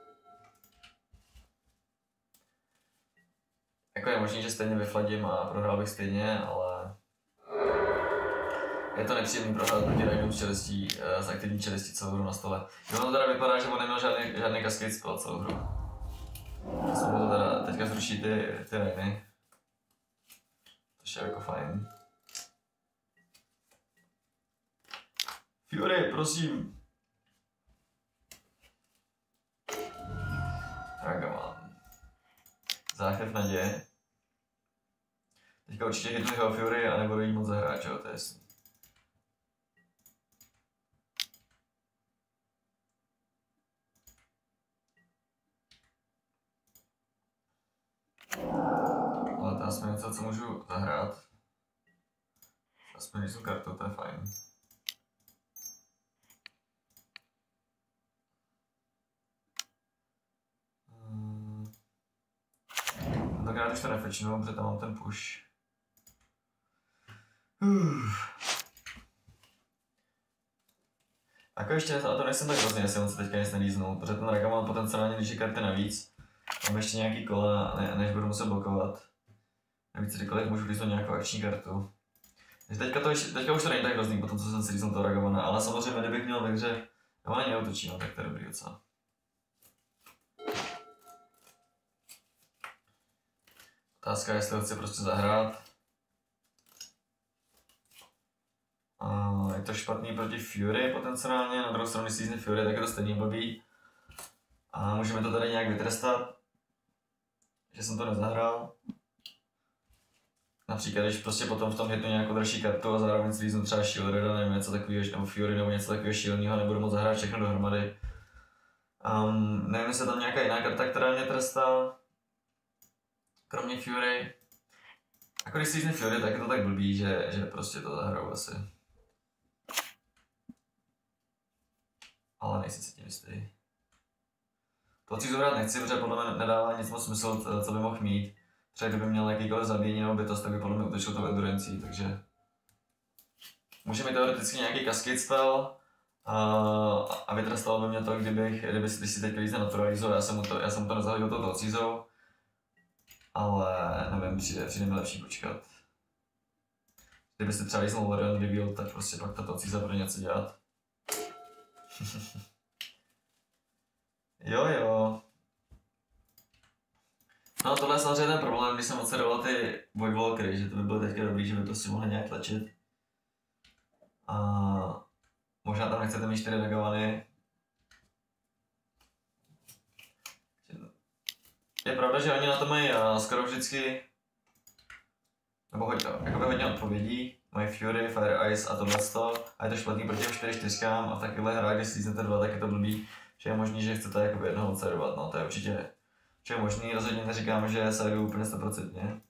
Jako je možný, že stejně vyfladím a prohrál bych stejně, ale je to nepříjemný prohrát proti random čelistí, s aktivní čelistí celou hru na stole. Jo, to teda vypadá, že on neměl žádný cascade spell celou hru. Jsem to teda teďka zruší ty rajny. Což je jako fajn. Fury, prosím. Ragaman. Záchvěv naděje. Teďka určitě hitnu jeho Fury a nebudu jí moc zahrát, jo, to je jasný. Ale to je aspoň něco, co můžu zahrát. Aspoň když jsem kartou, to je fajn. Tentokrát už to nefečnu, protože tam mám ten push. Jako ještě, a to nejsem tak hrozně, jestli on se teďka nic nelíznul, protože ten Raka má potenciálně když je karty navíc. Mám ještě nějaký kola, než budu muset blokovat. Navíc kdykoliv můžu líznout nějakou akční kartu. Takže teďka už to není tak hrozný, potom co jsem si líznul toho Ragamana, ale samozřejmě kdybych měl ve hře, no ona neutočí, no tak to je dobrý docela. Otázka je, jestli ho chci prostě zahrát. Je to špatný proti Fury potenciálně, na druhou stranu když si lízne Fury, tak je to stejně blbý. A můžeme to tady nějak vytrestat, že jsem to nezahrál. Například, když prostě potom v tom hitnu nějakou dražší kartu a zároveň si líznu třeba Shieldreda nebo něco takového, nebo Fury nebo něco takového šíleného, nebudu moc zahrát všechno dohromady. Nevím, jestli je tam nějaká jiná karta, která mě trestá. Kromě Fury. Jako když si lízne Fury, tak je to tak blbý, že prostě to zahraju asi. Ale nejsem si tím jistý. To Cízu hrát nechci, protože podle mě nedává nic moc smysl, co by mohl mít. Třeba kdyby měl jakýkoliv zabíjení nebo bytost, tak by podle mě utočil tou endurancí, takže... Může mi teoreticky nějaký cascade spell a vytrestalo by mě to, když si teď lízne naturalizou, já jsem mu to nezahodil tou Cízou. Ale nevím, přijde mi lepší počkat. Kdyby si třeba líznul Lorian Reveal, tak prostě pak ta Cíza bude něco dělat. Jo. No tohle je samozřejmě ten problém, když jsem odsedoval ty Voidwalkery, že to by bylo teďka dobrý, že by prostě mohli nějak tlačit. A možná tam nechcete mít 4 Ragavany. Je pravda, že oni na to mají skoro vždycky, nebo hodně odpovědí. mají Fury, Fire Ice a tohleto a je to špatný proti těm 4-4 a v takovéhle hrách, když si líznete 2, tak je to blbý, že je možný, že chcete jakoby jednoho odserovat, no to je určitě možný, rozhodně neříkám, že se jdu úplně 100%.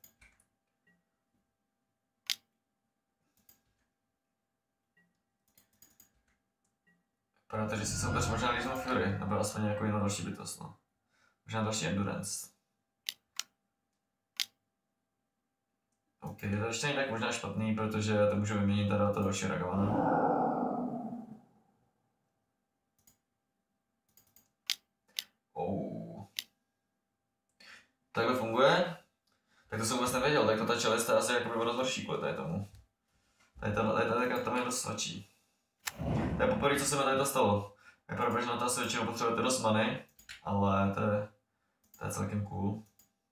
Protože si soupeř možná líznou Fury, nebo aspoň nějakou jinou další bytost, no. Možná další Endurance. OK, to ještě není tak možná špatný, protože to můžu vyměnit teda to další Ragavana. Takhle funguje? Tak to jsem vůbec nevěděl, tak to ta čelist je asi jakoby o dost horší kvůli tady tomu. Tady karta mi dost svačí. To je poprvé, co se mi tady to stalo. Je pravda, že na to asi většinou potřebujete dost money, ale to je celkem cool.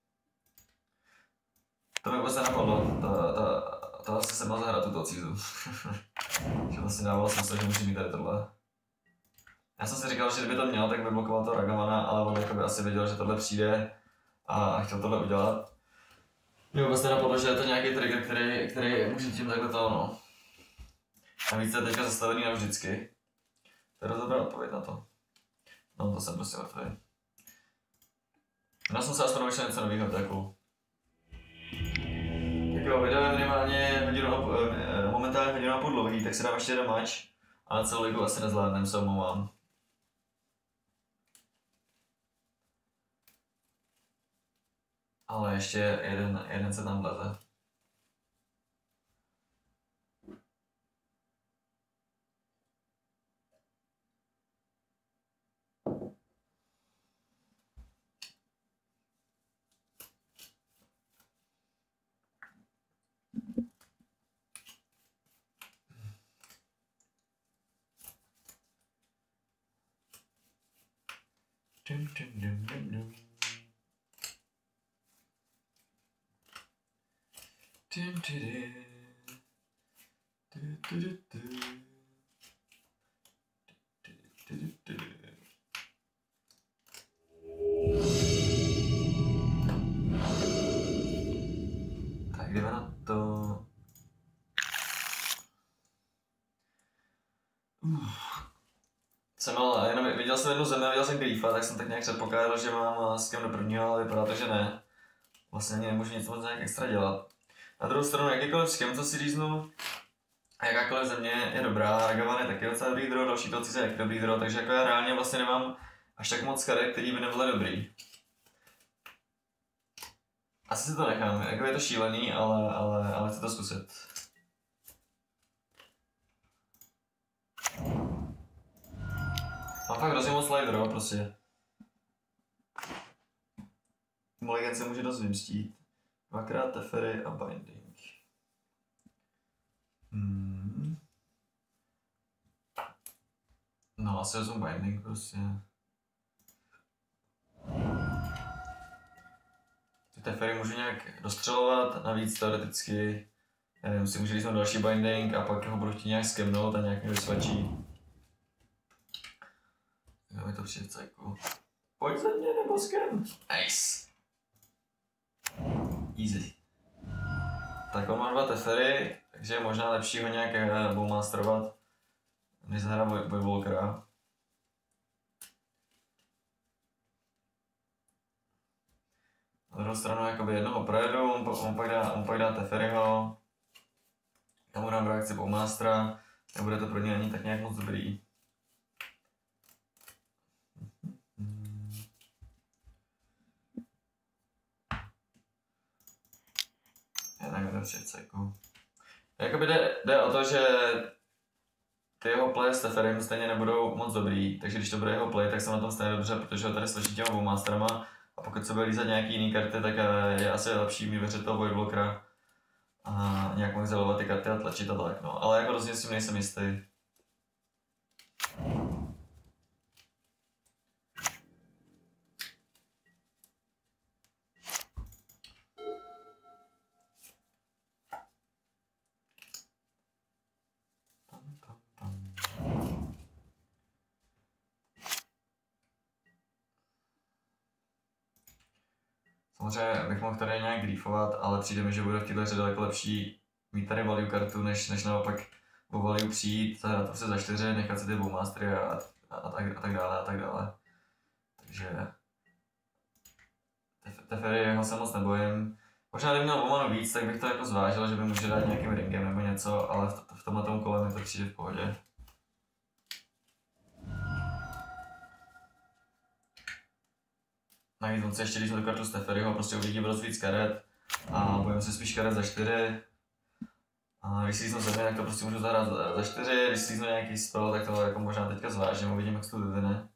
To mi vůbec nenapadlo, to asi jsem měl zahrát tuto cízu. Že vlastně dávalo smysl, že musím mít tady tohle. Já jsem si říkal, že kdyby to měl, tak by blokoval to Ragamana, ale on jakoby asi věděl, že tohle přijde a chtěl tohle udělat. Mě vůbec nenapadlo, že je to nějaký trigger, který může tím takhle to, no. Navíc je teďka zastavený na vždycky. To je dost dobrá odpověď na to. No to jsem prostě mrtvý. Já jsem se aspoň naučil něco novýho, to je cool. Tak jo, video je minimálně momentálně hodinu a půl dlouhý, tak si dám ještě jeden match. Ale celou ligu asi nezvládnem, se omlouvám. Ale ještě jeden se tam vleze. Tak jdeme na to. Viděl jsem jednu zemi a viděl jsem Griefa, tak jsem tak nějak předpokládal, že mám s kým do prvního, ale vypadá to, že ne. Vlastně ani nemůžu nic moc nějak extra dělat. Na druhou stranu, jakýkoliv skem, co si říznu, a jakákoliv země je dobrá, Ragavan je taky docela dobrý draw, další to je taky dobrý draw, takže jako já reálně vlastně nemám až tak moc karet, který by nebyly dobrý. Asi si to nechám, jako je to šílený, ale chci to zkusit. Mám fakt hrozně moc live draw, prostě. Mulligan se může dost vymstít. Dvakrát Teferi a Binding. No, asi vezmu Binding prostě. Ty Teferi můžu nějak dostřelovat, navíc teoreticky, nevím, si můžu líznout další Binding a pak ho budu chtít nějak skemnout a nějak mě vysvačí. Jo, mi to přijde cajku. Pojď ze mě nebo skem. Nice. Easy. Tak on má 2 Tefery, takže je možná lepší ho nějak bowmasterovat, než zahrát Voidwalkera. Na druhou stranu jakoby jednoho projedu, on pak dá Teferyho. Já mu dám reakci bowmastera, nebude to pro něj ani tak nějak moc dobrý. Já nevím, jako. Jakoby jde o to, že ty jeho play s Teferem stejně nebudou moc dobrý, takže když to bude jeho play, tak jsem na tom stejně dobře, protože ho tady složí těma bowmasterama a pokud se bude lízat nějaký jiný karty, tak je asi lepší mít věřit toho Voidwalkera a nějak mohl zalovat ty karty a tlačit a tak, no. Ale jako rozhodně s tím nejsem jistý. Samozřejmě bych mohl tady nějak griefovat, ale přijde mi, že bude v této hře daleko lepší mít tady value kartu, než naopak po value přijít, zahrát prostě za 4, nechat si ty bowmastery a tak dále a tak dále. Takže Teferiho se moc nebojím. Možná kdyby měl Omanu víc, tak bych to jako zvážil, že by může dát nějakým ringem nebo něco, ale v tomhle kole mi to přijde v pohodě. Navíc on se ještě, když jsme tu kartu z Teferiho, prostě uvidí dost víc karet a bojím se spíš karet za 4. A když si líznu země, tak to prostě můžu zahrát za 4, když si líznu nějaký spell, tak to jako možná teďka zvážím, uvidím, jak se to vyvine.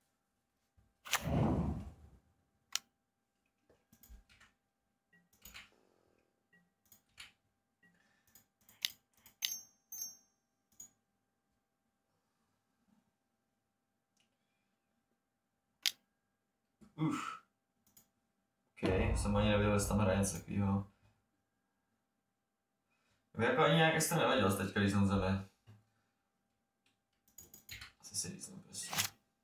OK, jsem ani nevěděl, jestli tam hraje něco takovýho. Vy jako ani nějak jste nevěděl, teďka líznout zemi. Asi si líznu prostě.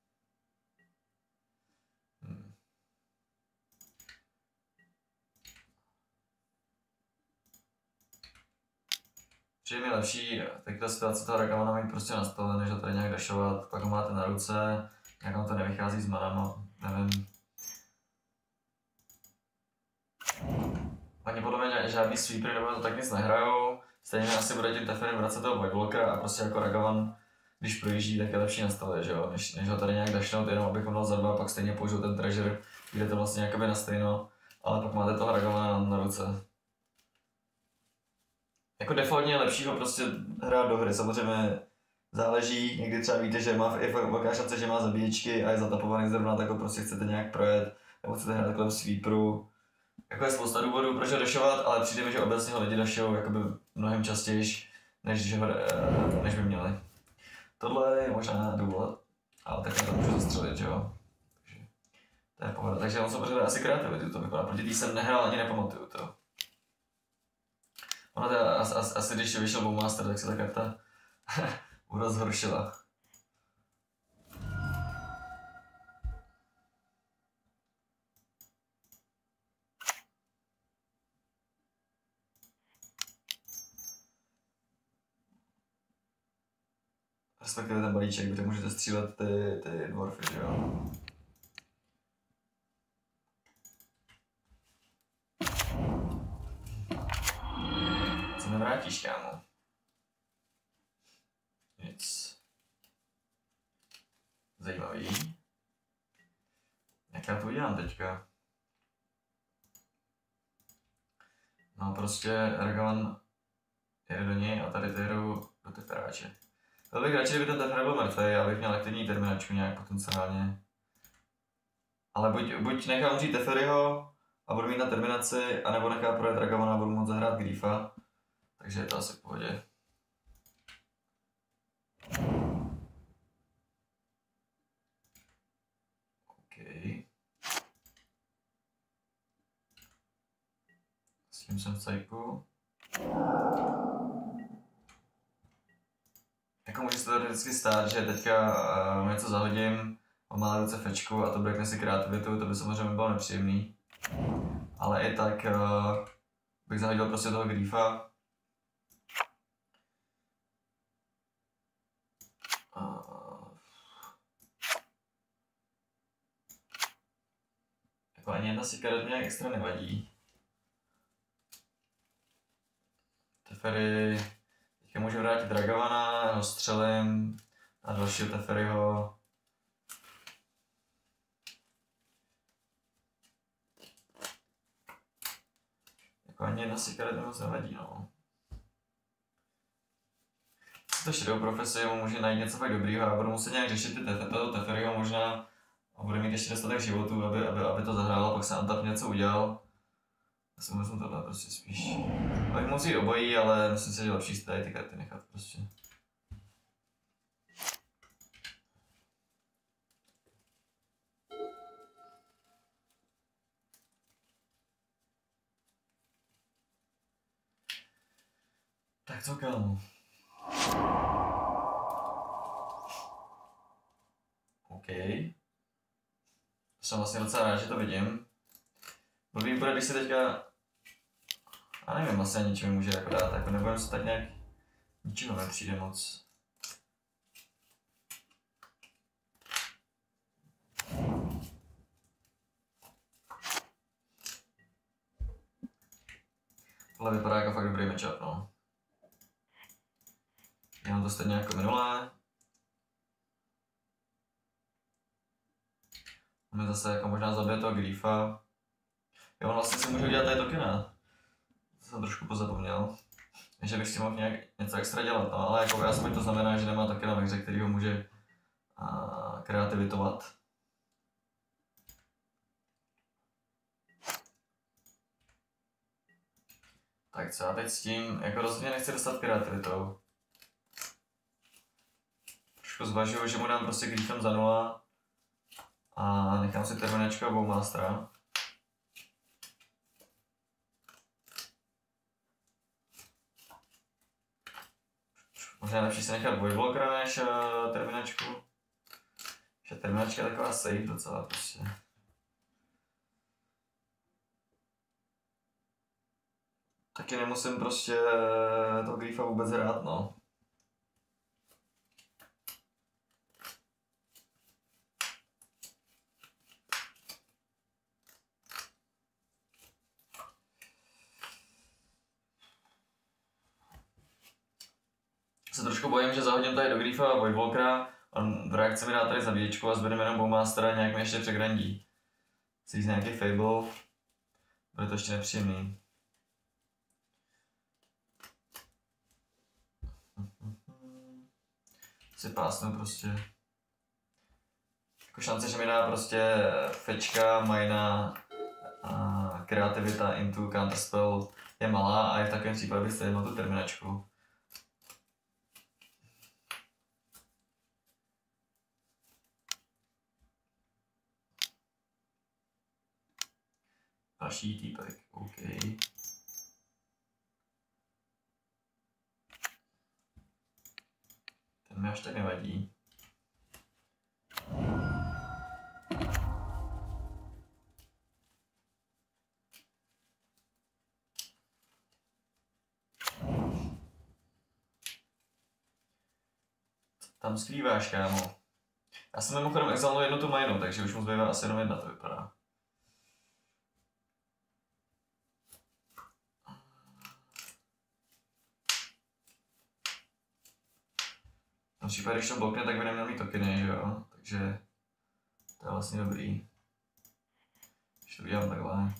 Přijde mi lepší teďka situace toho Rakamana mít prostě na stole, než ho tady nějak dashovat, pak ho máte na ruce, nějak vám to nevychází s manama, nevím. Ani podle mě žádný sweepery nebo to tak nic nehrajou, stejně asi bude tím Teferin vracet toho Voidwalkera a prostě jako Ragavan, když projíždí, tak je lepší na stole, že jo, než ho tady nějak dashnout, jenom abychom dal za 2, pak stejně použil ten treasure, kde to vlastně jakoby na stejno, ale pak máte toho Ragavana na ruce. Jako defaultně je lepší ho prostě hrát do hry, samozřejmě záleží, někdy třeba víte, že má velká šance, že má zabíječky a je zatapovaný zrovna, tak ho prostě chcete nějak projet, nebo chcete hrát takhle v sweeperu. Jako je spousta důvodů, proč ho dashovat, ale přijde mi, že obecně ho lidi dashujou jakoby mnohem častěji, než by měli. Tohle je možná důvod, ale takhle to můžu zastřelit, že jo. Takže to je pohoda. Takže on samozřejmě asi kreativitu, to vypadá, proti tý jsem nehrál ani nepamatuju to. Ono teda asi když vyšel Bowmaster, tak se ta karta zhoršila. Respektive ten balíček, kde můžete střílet ty dwarfy, že jo? Co nevrátíš, kámo? Nic. Zajímavý. Jak já to udělám teďka? No prostě Ragavan jede do něj a tady jedou do Teferáče. Byl bych radši, kdyby ten Tefer byl mrtvý, abych měl aktivní terminačku nějak potenciálně. Ale buď nechám umřít Teferiho a budu mít na terminaci, anebo nechám projet Ragavana a budu moct zahrát Griefa. Takže je to asi v pohodě. OK. S tím jsem v cajku. Jako může se to teoreticky stát, že teďka něco zahodím, on má na ruce fečku a to breakne si kreativitu, to by samozřejmě bylo nepříjemný. Ale i tak bych zahodil prostě toho Griefa. Jako ani jedna si karet nějak extra nevadí. Teferi... Teďka můžu vrátit Ragavana, ho střelím a dalšího Teferiho. Jako ani jedna si karet moc nevadí, no. To šedou profesi, on může najít něco fakt dobrýho a budu muset nějak řešit toho Teferiho možná a bude mít ještě dostatek životů, aby to zahrálo, pak se Antap něco udělal. Já si vezmu tohle prostě spíš. Abych moc jít obojí, ale myslím si, že je lepší si tady ty karty nechat prostě. Tak co, kámo? OK. Jsem vlastně docela rád, že to vidím. Blbý bude, když se teďka... Já nevím, asi ničím mi může jako dát, jako nebudem se tak nějak, ničeho nepřijde moc. Tohle vypadá jako fakt dobrý matchup, no. Já mám to stejně jako minulé. Máme zase jako možná zabije toho Griefa. Jo, on vlastně si může udělat tady tokena. To jsem trošku pozapomněl. Že bych si mohl nějak něco extra dělat, no, ale jako já jsem to znamená, že nemá tokena ve hře, který ho může kreativitovat. Tak co já teď s tím, jako rozhodně nechci dostat kreativitou. Trošku zvažuju, že mu dám prostě Griefem za 0 a nechám si Terminačka a Bowmastera. Možná lepší si nechat Voidwalkera než Terminačku. Že Terminačka je taková safe docela prostě. Taky nemusím prostě toho Griefa vůbec hrát, no. Se trošku bojím, že zahodím tady do Griefa Voidwalkera, on v reakci mi dá tady zabíječku a zvedeme jenom Bowmastera, nějak mě ještě přegrandí. Chci jít nějaký Fable, bude to ještě nepříjemný. Si pásnu prostě. Jako šance, že mi dá prostě fečka, majna a kreativita into counterspell je malá a i v takovém případě byste měl tu Terminačku. Další týpek, OK. Ten mi až tak nevadí. Tam skrýváš, kámo. Já jsem mimochodem exilnul jednu tu majnu, takže už mu zbývá asi jenom jedna, to vypadá. V případě, když to blokne, tak by neměl mít tokeny, že jo? Takže to je vlastně dobrý. Když to udělám takhle.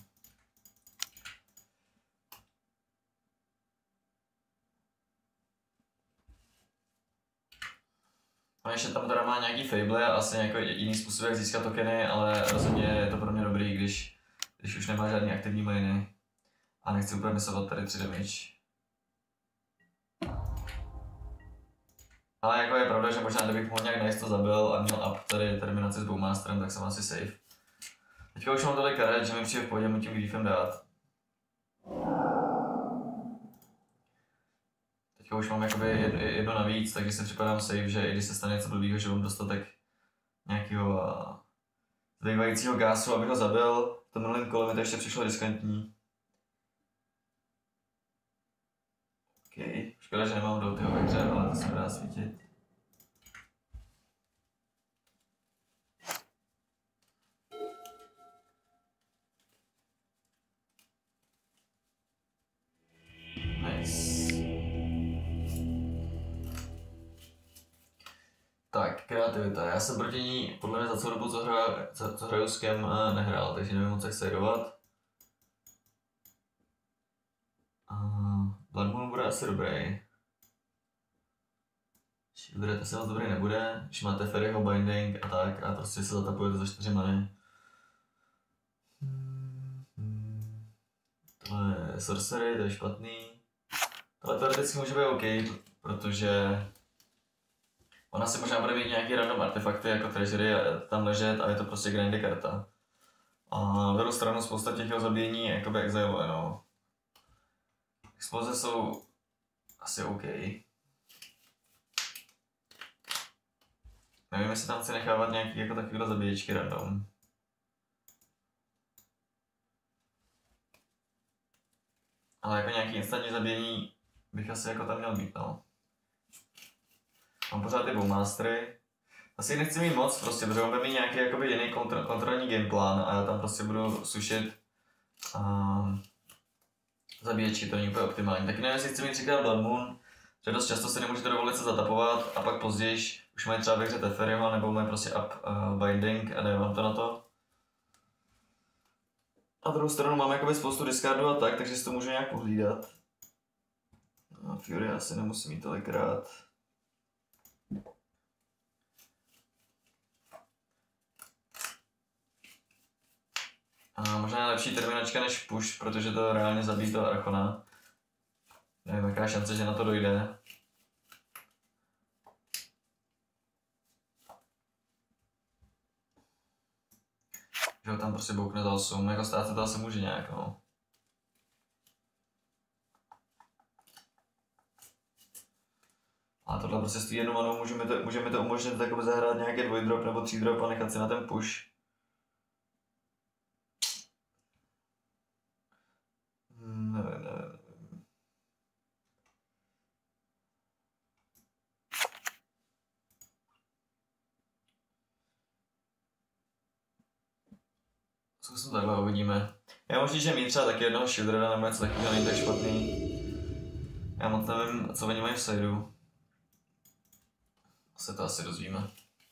A ještě tam teda má nějaký fable a asi nějaký jiný způsob, jak získat tokeny, ale rozhodně je to pro mě dobrý, když už nemá žádný aktivní mainy. A nechci úplně misovat tady 3 damage. Ale jako je pravda, že možná kdybych mohl nějak najisto zabil a měl up tady terminaci s Bowmasterem, tak jsem asi safe. Teďka už mám tolik karet, že mi přijde v pohodě mu tím Griefem dát. Teďka už mám jakoby jedno navíc, takže si připadám safe, že i když se stane něco blbýho, že mám dostatek nějakého zbývajícího gásu, abych ho zabil. V tom minulém kole mi to ještě přišlo riskantní. OK, škoda, že nemám do tyho ve hře, ale to se mi dá svítit. Nice. Tak, kreativita. Já jsem proti ní podle mě za celou dobu, co hraju s Kem, nehrál, takže nevím moc jak saveovat. Blood Moon bude asi dobrý. Shieldred asi moc dobrý nebude, když máte Fairyho Binding a tak a prostě se zatapujete za 4 many. Tohle je Sorcery, to je špatný. Tohle teoreticky může být OK, protože ona si možná bude mít nějaký random artefakty jako treasury tam ležet a je to prostě grindy karta. A na druhou stranu spousta těch jeho zabíjení jakoby exiluje, no. Exploze jsou asi OK. Nevím, jestli tam chci nechávat nějaký jako takovýhle zabíječky random. Ale jako nějaký instantní zabíjení bych asi jako tam měl být, no. Mám pořád ty Bowmastery. Asi nechci mít moc prostě, protože on bude mít nějaký jakoby jiný kontrolní gameplán a já tam prostě budu sušit zabíječky, to není úplně optimální. Taky nevím, jestli chci mít třikrát Blood Moon, že dost často si nemůžete dovolit se zatapovat a pak později už mají třeba ve hře Teferiho nebo mají prostě up binding a nevím to na to. Na druhou stranu mám jakoby spoustu discardů a tak, takže si to můžu nějak pohlídat. No, Fury asi nemusím mít tolikrát. A možná je lepší terminačka než push, protože to reálně zabíjí toho Archona. Nevím, jaká šance, že na to dojde. Že ho tam prostě boukne za 8, jako stát se to asi může nějak, no. A tohle prostě stojí jednu manu, můžeme to umožnit takoby zahrát nějaké 2-drop nebo 3-drop a nechat si na ten push. Nevím. Zkusím takhle, uvidíme. Já možná, že mít třeba taky jednoho Shieldera nebo něco takového není tak špatný. Já moc nevím, co oni mají v sideu. Se to asi dozvíme.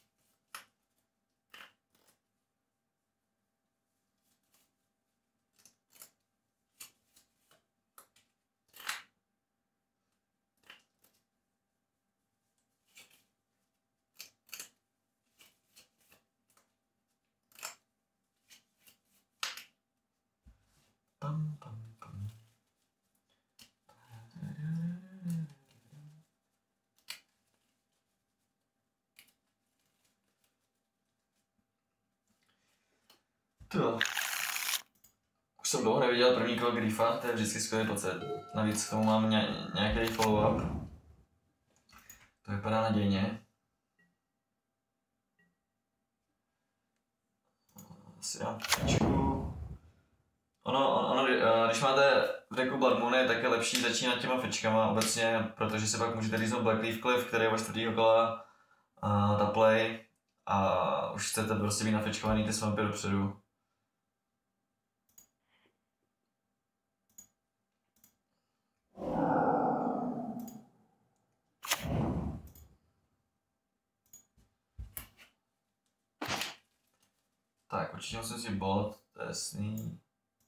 To. Už jsem dlouho neviděl první kolo Griefa, to je vždycky skvělý pocit. Navíc k tomu mám nějaký follow-up. To vypadá nadějně. Asi dám pečku. Ono, když máte v deku Blood Moony, tak je lepší začínat těma fečkama obecně, protože si pak můžete líznout Blackleaf Cliff, který je od 4. kola ta play a už chcete prostě být nafečkovaný ty svampy dopředu. Tak, určitě musím si bot, to je jasný.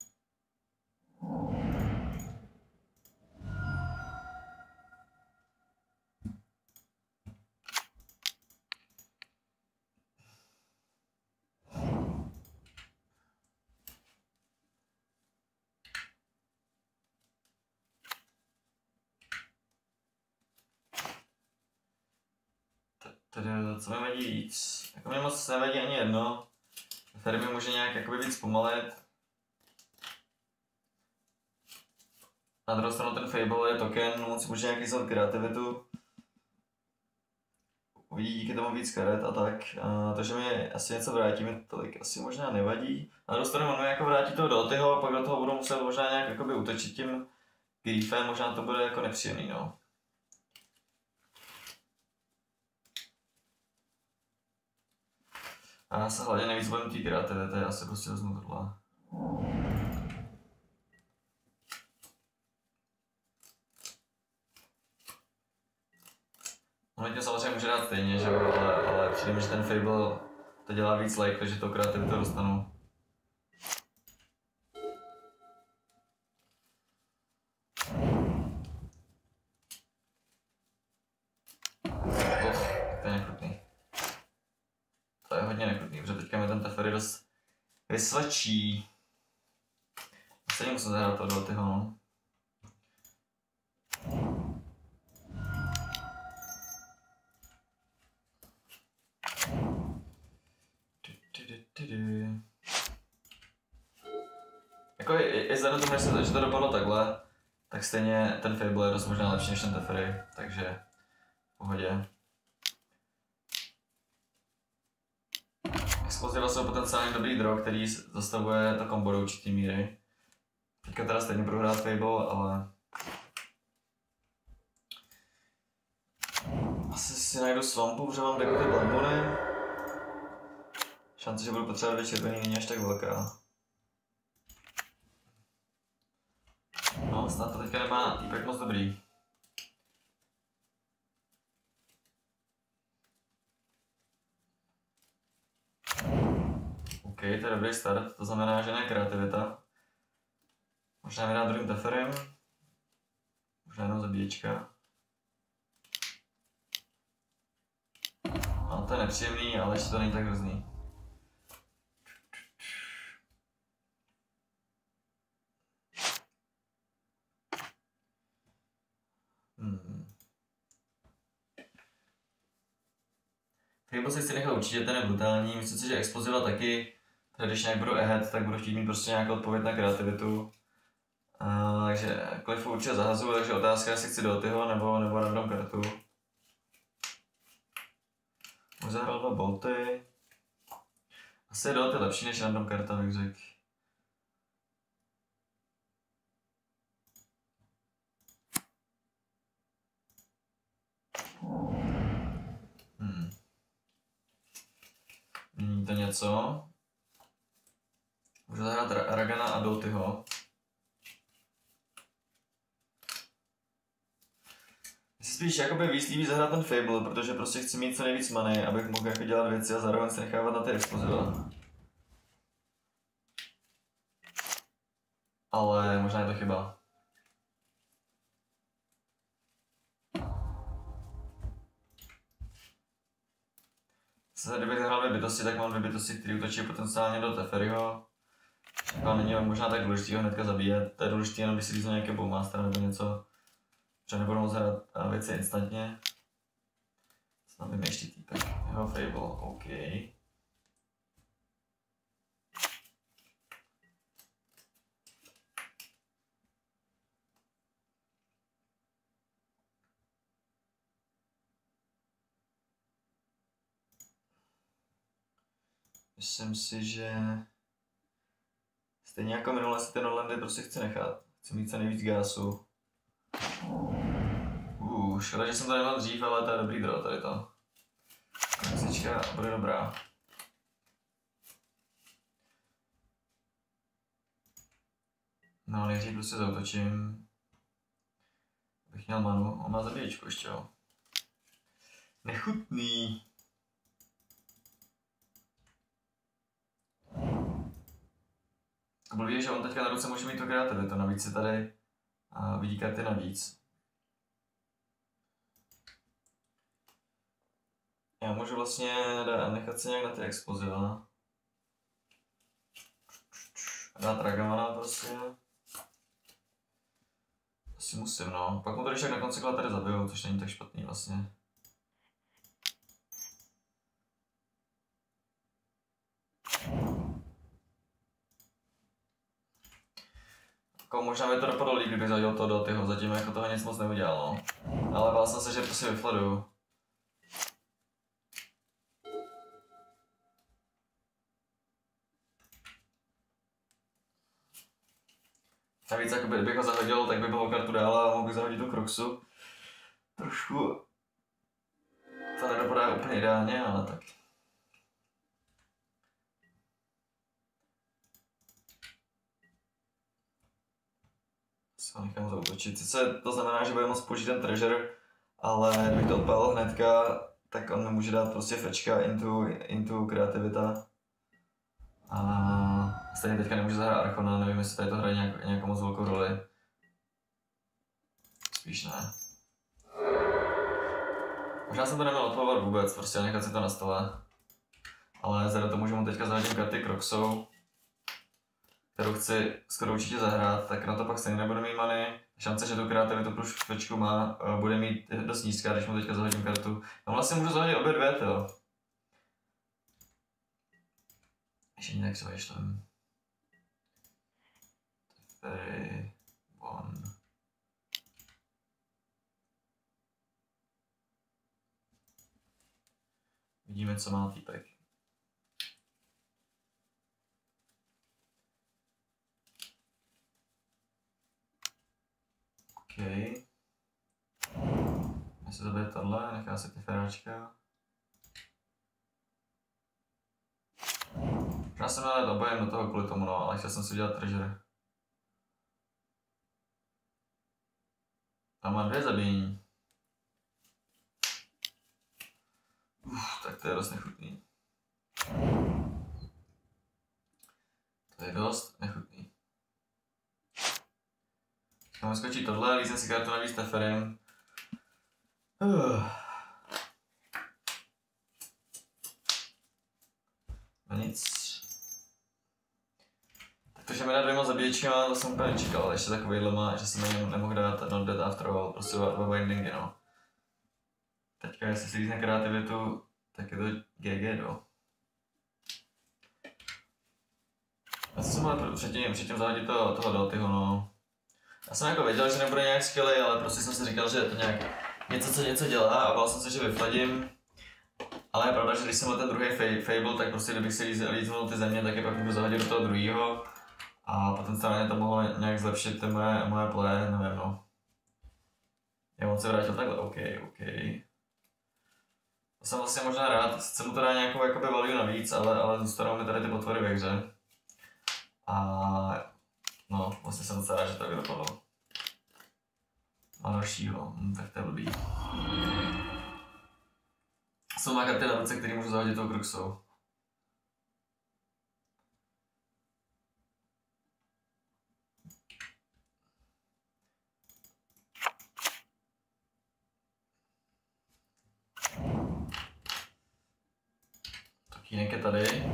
Tedy, co mi vadí víc? Jako mě moc nevadí ani jedno. Tady mi může nějak jakoby víc pomalit. Na druhou stranu ten Fable je token, moc může nějaký zvat kreativitu. Uvidí díky tomu víc karet a tak. To, že mi asi něco vrátí, mi tolik asi možná nevadí. Na druhou stranu on mi jako vrátí toho Dotyho a pak do toho budu muset možná nějak jakoby utočit tím Griefem, možná to bude jako nepříjemný, no. A já se hlavně nejvíc bojím té kreativity, já se prostě vezmu tohle. On to samozřejmě může dát stejně, že jo, ale přijde mi, že ten Fable to dělá víc like, takže to kreativitu dostanu. To je nekrutný. To je hodně nekrutný, protože teďka mi ten Teferi dost vysvačí. Stejně musím zahrát to do tyho, no. Jako je vzhledem tomu, že to dopadlo takhle, tak stejně ten Fable je dost možná lepší než ten Teferi, takže v pohodě. Exploziva jsou potenciálně dobrý drog, který zastavuje to kombo do určitý míry. Teďka teda stejně budu hrát Fable, ale asi si najdu Swampu, protože mám deku ty Blambony. Šance, že budu potřebovat 2 červený, není až tak velká. No, snad to teďka nemá týpek moc dobrý. OK, to je dobrý start, to znamená, že ne kreativita. Možná mi dát druhým teferem. Možná jenom zabíječka. No, to je nepříjemný, ale ještě to není tak hrozný. Fable si chci nechat určitě, ten je brutální. Myslím si, že Explosiva taky. Když nějak budu ahead, tak budu chtít mít prostě nějakou odpověď na kreativitu. Takže Cliffu určitě zahazuju, takže otázka je, jestli chci Dotyho nebo random kartu. Už zahrál 2 bolty. Asi Dot je lepší než random karta, bych řekl. Mění to něco. Můžu zahrát Ragana a Dotyho. Si spíš jakoby víc líbí zahrát ten Fable, protože prostě chci mít co nejvíc money, abych mohl jako dělat věci a zároveň se nechávat na ty Explosiva. Ale možná je to chyba. Kdybych zahrál 2 bytosti, tak mám 2 bytosti, které útočí potenciálně do Teferiho. A není možná tak důležitý ho hnedka zabíjet, to je důležitý jenom když si říznu nějaké Bowmaster nebo něco. Že nebudu moc hrát věci instantně. Snad vím ještě týpek. Jeho Fable, OK. Myslím si, že stejně jako minule si ty Nordlandy prostě chci nechat. Chci mít co nejvíc gásu. Škoda, že jsem to neměl dřív, ale to je dobrý draw tady to. Konicička bude dobrá. No, nejdřív prostě zautočím. Abych měl manu, on má zabíječku ještě jo. Nechutný. Blbý je, že on teďka na ruce může mít tu kreativitu, navíc si tady vidí karty navíc. Já můžu vlastně nechat se nějak na ty Explosiva. Dát Ragamana prostě. Asi musím no. Pak mu to když tak na konci kola tady zabiju, což není tak špatný vlastně. Jako možná by to dopadlo líp, kdybych zahodil to do tyho, zatím jako toho nic moc neudělal no. Ale bál jsem se, že prostě vyfladuju. Navíc, jakoby, kdybych ho zahodil, tak by bylo kartu dál a mohl bych zahodit tu Kruxu. Trošku to nedopadá úplně ideálně, ale tak. Si ho nechám zautočit. Sice to znamená, že bude moct použít ten treasure, ale kdybych to odpálil hnedka, tak on mi může dát prostě fečka into kreativita. A stejně teďka nemůžu zahrát Archona, nevím jestli tady to hraje nějakou moc velkou roli. Spíš ne. Možná jsem to neměl odpalovat vůbec, prostě nechat si to na stole. Ale vzhledem tomu, že mu teďka zahodím karty Kroxou, kterou chci skoro určitě zahrát, tak na to pak stejně nebudu mít money. Šance, že tu kreativitu plus fečku má, bude mít dost nízká, když mu teďka zahodím kartu. No vlastně můžu zahodit obě dvě, jo. Ještě jinak se vyšlem. Very one. Vidíme, co má týpek. Jestli zabije tohle, nechá se ty feráčka. Já jsem dal obojem do toho kvůli tomu, no, ale chtěl jsem si udělat treasure. Tam mám 2 zabíjení. Tak to je dost nechutný. To je dost nechutný. Mám skočit tohle, lízem si kartu navíc teferem. No nic. Tak to, že mi dá 2 zabíječkama, to jsem úplně nečekal, ale ještě takovýhle má, že jsem na něm nemohl dát not dead after all, prostě 2 bindingy, no. Teďka, jestli si lízne kreativitu, tak je to GG, no. Já jsem mohl předtím zahodit toho Dotyho, no. Já jsem jako věděl, že nebude nějak skvělý, ale prostě jsem si říkal, že je to nějak něco, co něco dělá a bál jsem se, že vyfladím. Ale je pravda, že když jsem měl ten druhý Fable, tak prostě kdybych si líznul ty země, tak je pak můžu zahodit do toho druhého. A potenciálně to mohlo nějak zlepšit ty moje play, nevím, no. Já moc se vrátil takhle, OK. To jsem vlastně možná rád, sice mu to dá nějakou jakoby value navíc, ale zůstanou mi tady ty potvory ve hře. A no, vlastně jsem docela rád, že to vydopadlo. A dalšího, tak to je blbý. Jsou má karty na ruce, který můžu zahodit tou Kruxou. Tokínek je tady.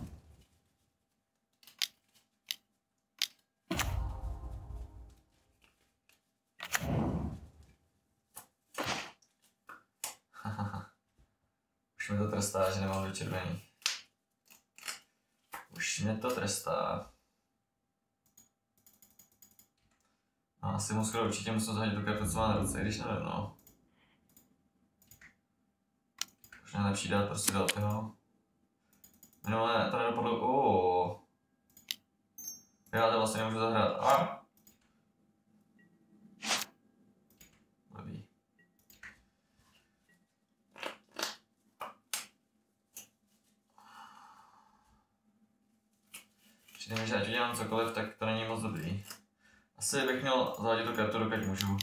Už mě to trestá, že nemám vyčervený. Už mě to trestá. No, asi mu skoro určitě musím zahodit tu kartu, co má na ruce, když nevím, no. Už nejlepší dát prostě do toho. Minulé to nedopadlo, Já to vlastně nemůžu zahrát, Blbý. Přijde mi, že ať udělám cokoliv, tak to není moc dobrý. Asi bych měl zahodit tu kartu, dokud můžu.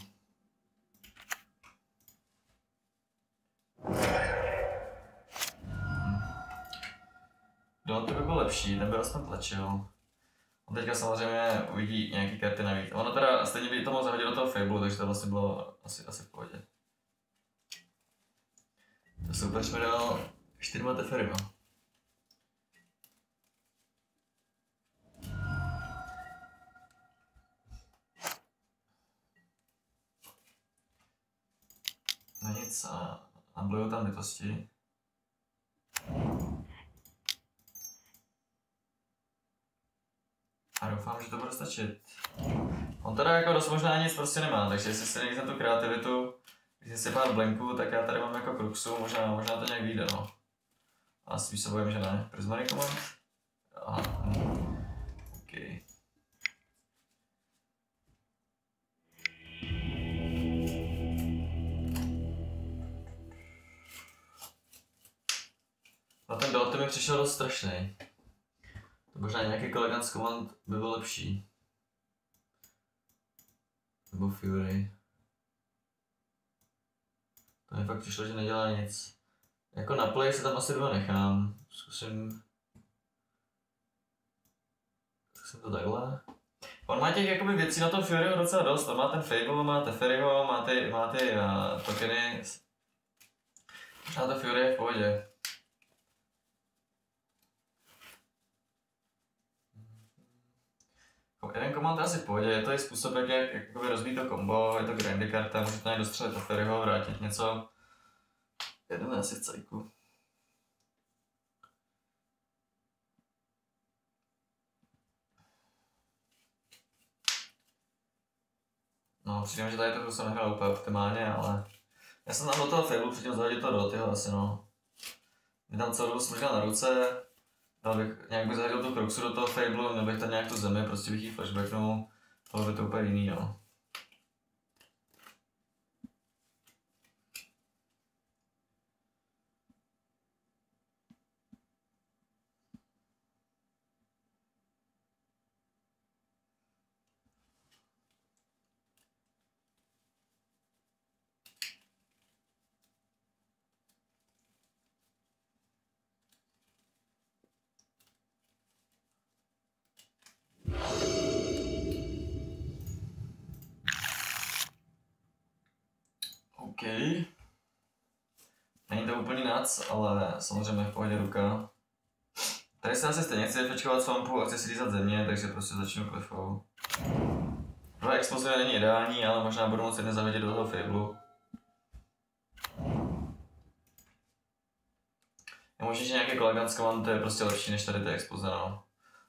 To by byl lepší, ten by aspoň tlačil. On teďka samozřejmě uvidí nějaký karty navíc. Ono teda stejně by to mohl zahodit do toho Fable, takže to vlastně bylo asi v pohodě. To super, jsme dal 4 teferima. No nic, a blujou tam bytosti. A doufám, že to bude stačit. On teda jako dost možná nic prostě nemá, takže jestli si nejde tu kreativitu, když si pár blanků, tak já tady mám jako Kruxu, možná to nějak vyjde, no. A spíš se bojím, že ne. Prismatic Command? Aha, OK. No ten Doty mi přišel dost strašný. To možná nějaký Elegance Command by byl lepší. Nebo Fury. To mi fakt přišlo, že nedělá nic. Jako na play se tam asi 2 nechám. Zkusím to takhle. On má těch jakoby věcí na tom Furyho docela dost. On má ten Fable, má Teferiho, má ty tokeny. Možná to Fury je v pohodě. Jeden command je asi v pohodě, je to i způsob, jak rozbít to kombo, je to grindy karta, můžete najít dostřelit Teferiho, vrátit něco. Jeden asi v cajku. No, přijde mi, že tady to jsem nehrál úplně optimálně, ale já jsem tam do toho Fable předtím zahodit to do tyho asi, no. Mě tam celou dobu smrkal na ruce, nějak bych zahodil tu Kruxu do toho Fable, měl bych tam nějak tu zemi, prostě bych jí flashbacknul, tohle by to úplně jiný, no. OK. Není to úplný nac, ale samozřejmě v pohodě ruka. Tady se asi stejně chci fečkovat swampu a chci si lízat země, takže prostě začnu klifou. Prvé explozivě není ideální, ale možná budu moci nezavědět do toho Fablu. Je možný, že nějaký Kolaghan z Command je prostě lepší než tady ty exploze, no.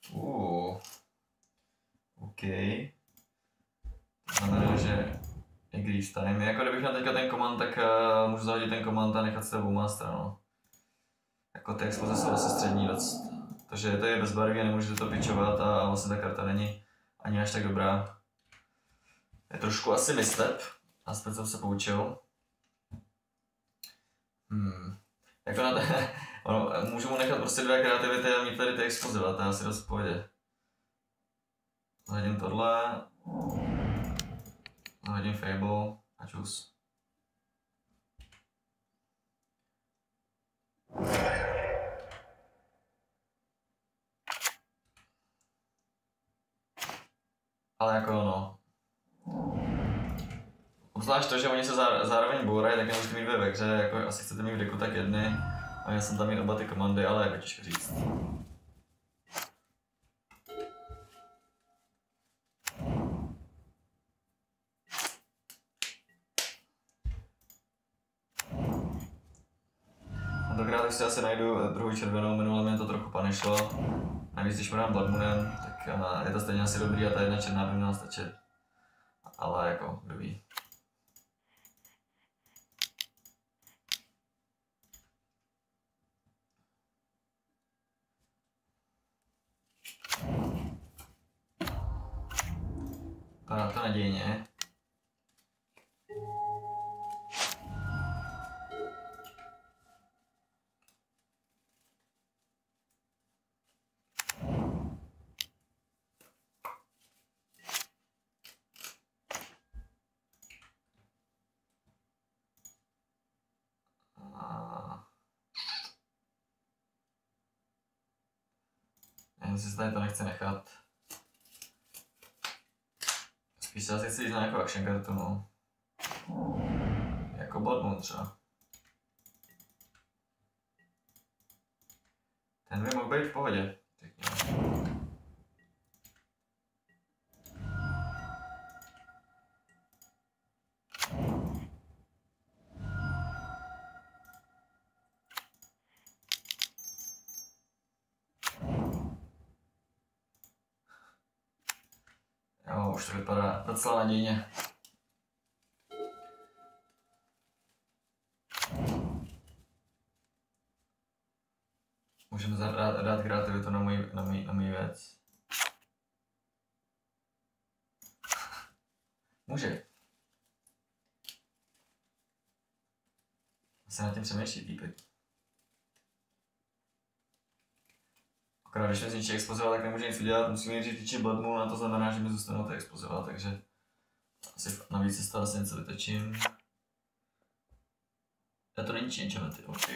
OK. To znamená, že je grease time. Jako kdybych měl teďka ten command, tak můžu zahodit ten command a nechat se obou stranou. Jako ty exploze jsou asi střední dost. Takže to je bez barvy a nemůžete to pitchovat a vlastně ta karta není ani až tak dobrá. Je trošku asi misstep, aspoň jsem se poučil. Jako na můžu mu nechat prostě 2 kreativity a mít tady ty exploziva, to je asi dost v pohodě. Zahodím tohle. Zahodím Fable a čus. Ale jako no. Obzvlášť to, že oni se zároveň bourají, tak nemůžete mít ve hře, jako asi chcete mít v deku tak jedny. A já jsem tam mít oba ty komandy, ale jako těžko říct. Tentokrát si asi najdu druhou červenou, minule mě to trochu panešlo. Navíc když mu dám Blood Moonem, tak je to stejně asi dobrý a ta jedna černá by měla stačit. Ale jako, kdo ví. Vypadá to nadějně. Jen si tady to nechci nechat. Spíš se asi chci jít na nějakou action kartu, no. Jako Blood Moon třeba. Ten by mohl být v pohodě, řekněme. Jo, už to vypadá docela nadějně. Můžeme dát kreativitu na můj věc. Může. Se nad tím přemýšlí týpek. Akorát když mi zničí exploziva, tak nemůže nic udělat, musím nejdřív tyčit Blood Moon a to znamená, že mi zůstanou ty exploziva, takže asi navíc si z toho asi něco vytočím. Já to není changementy, OK.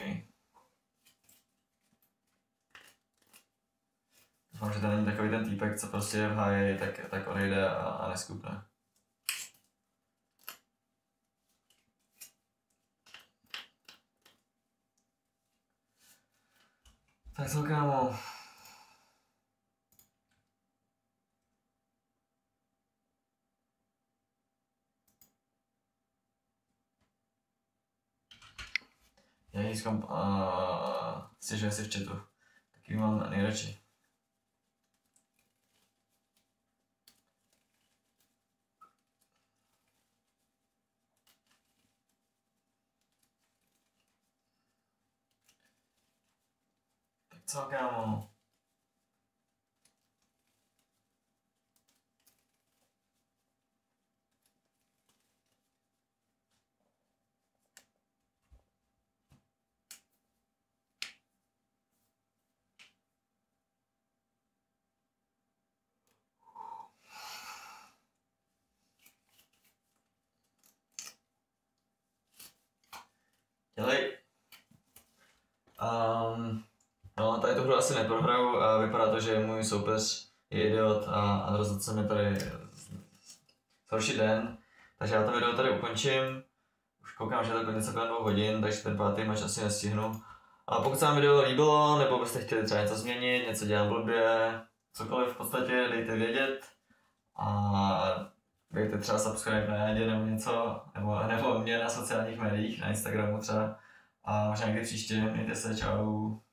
Doufám, že to není takový ten týpek, co prostě je v háji, tak odejde a neskupne. Tak co, kámo. Já jískám stěžuji si v chatu. Taky mám nejradši. Tak co, kámo? Dělej. No, tady tu hru asi neprohraju a vypadá to, že můj soupeř je idiot a rozhodl se mi tady zhoršit den. Takže já to video tady ukončím. už koukám, že je to něco kolem 2 hodin, takže ten pátý match asi nestihnu. A pokud se vám video líbilo, nebo byste chtěli třeba něco změnit, něco dělám blbě, cokoliv v podstatě, dejte vědět. A dejte třeba subscribe na Jádě nebo něco, nebo mě na sociálních médiích, na Instagramu třeba. A možná někdy příště, mějte se, čau.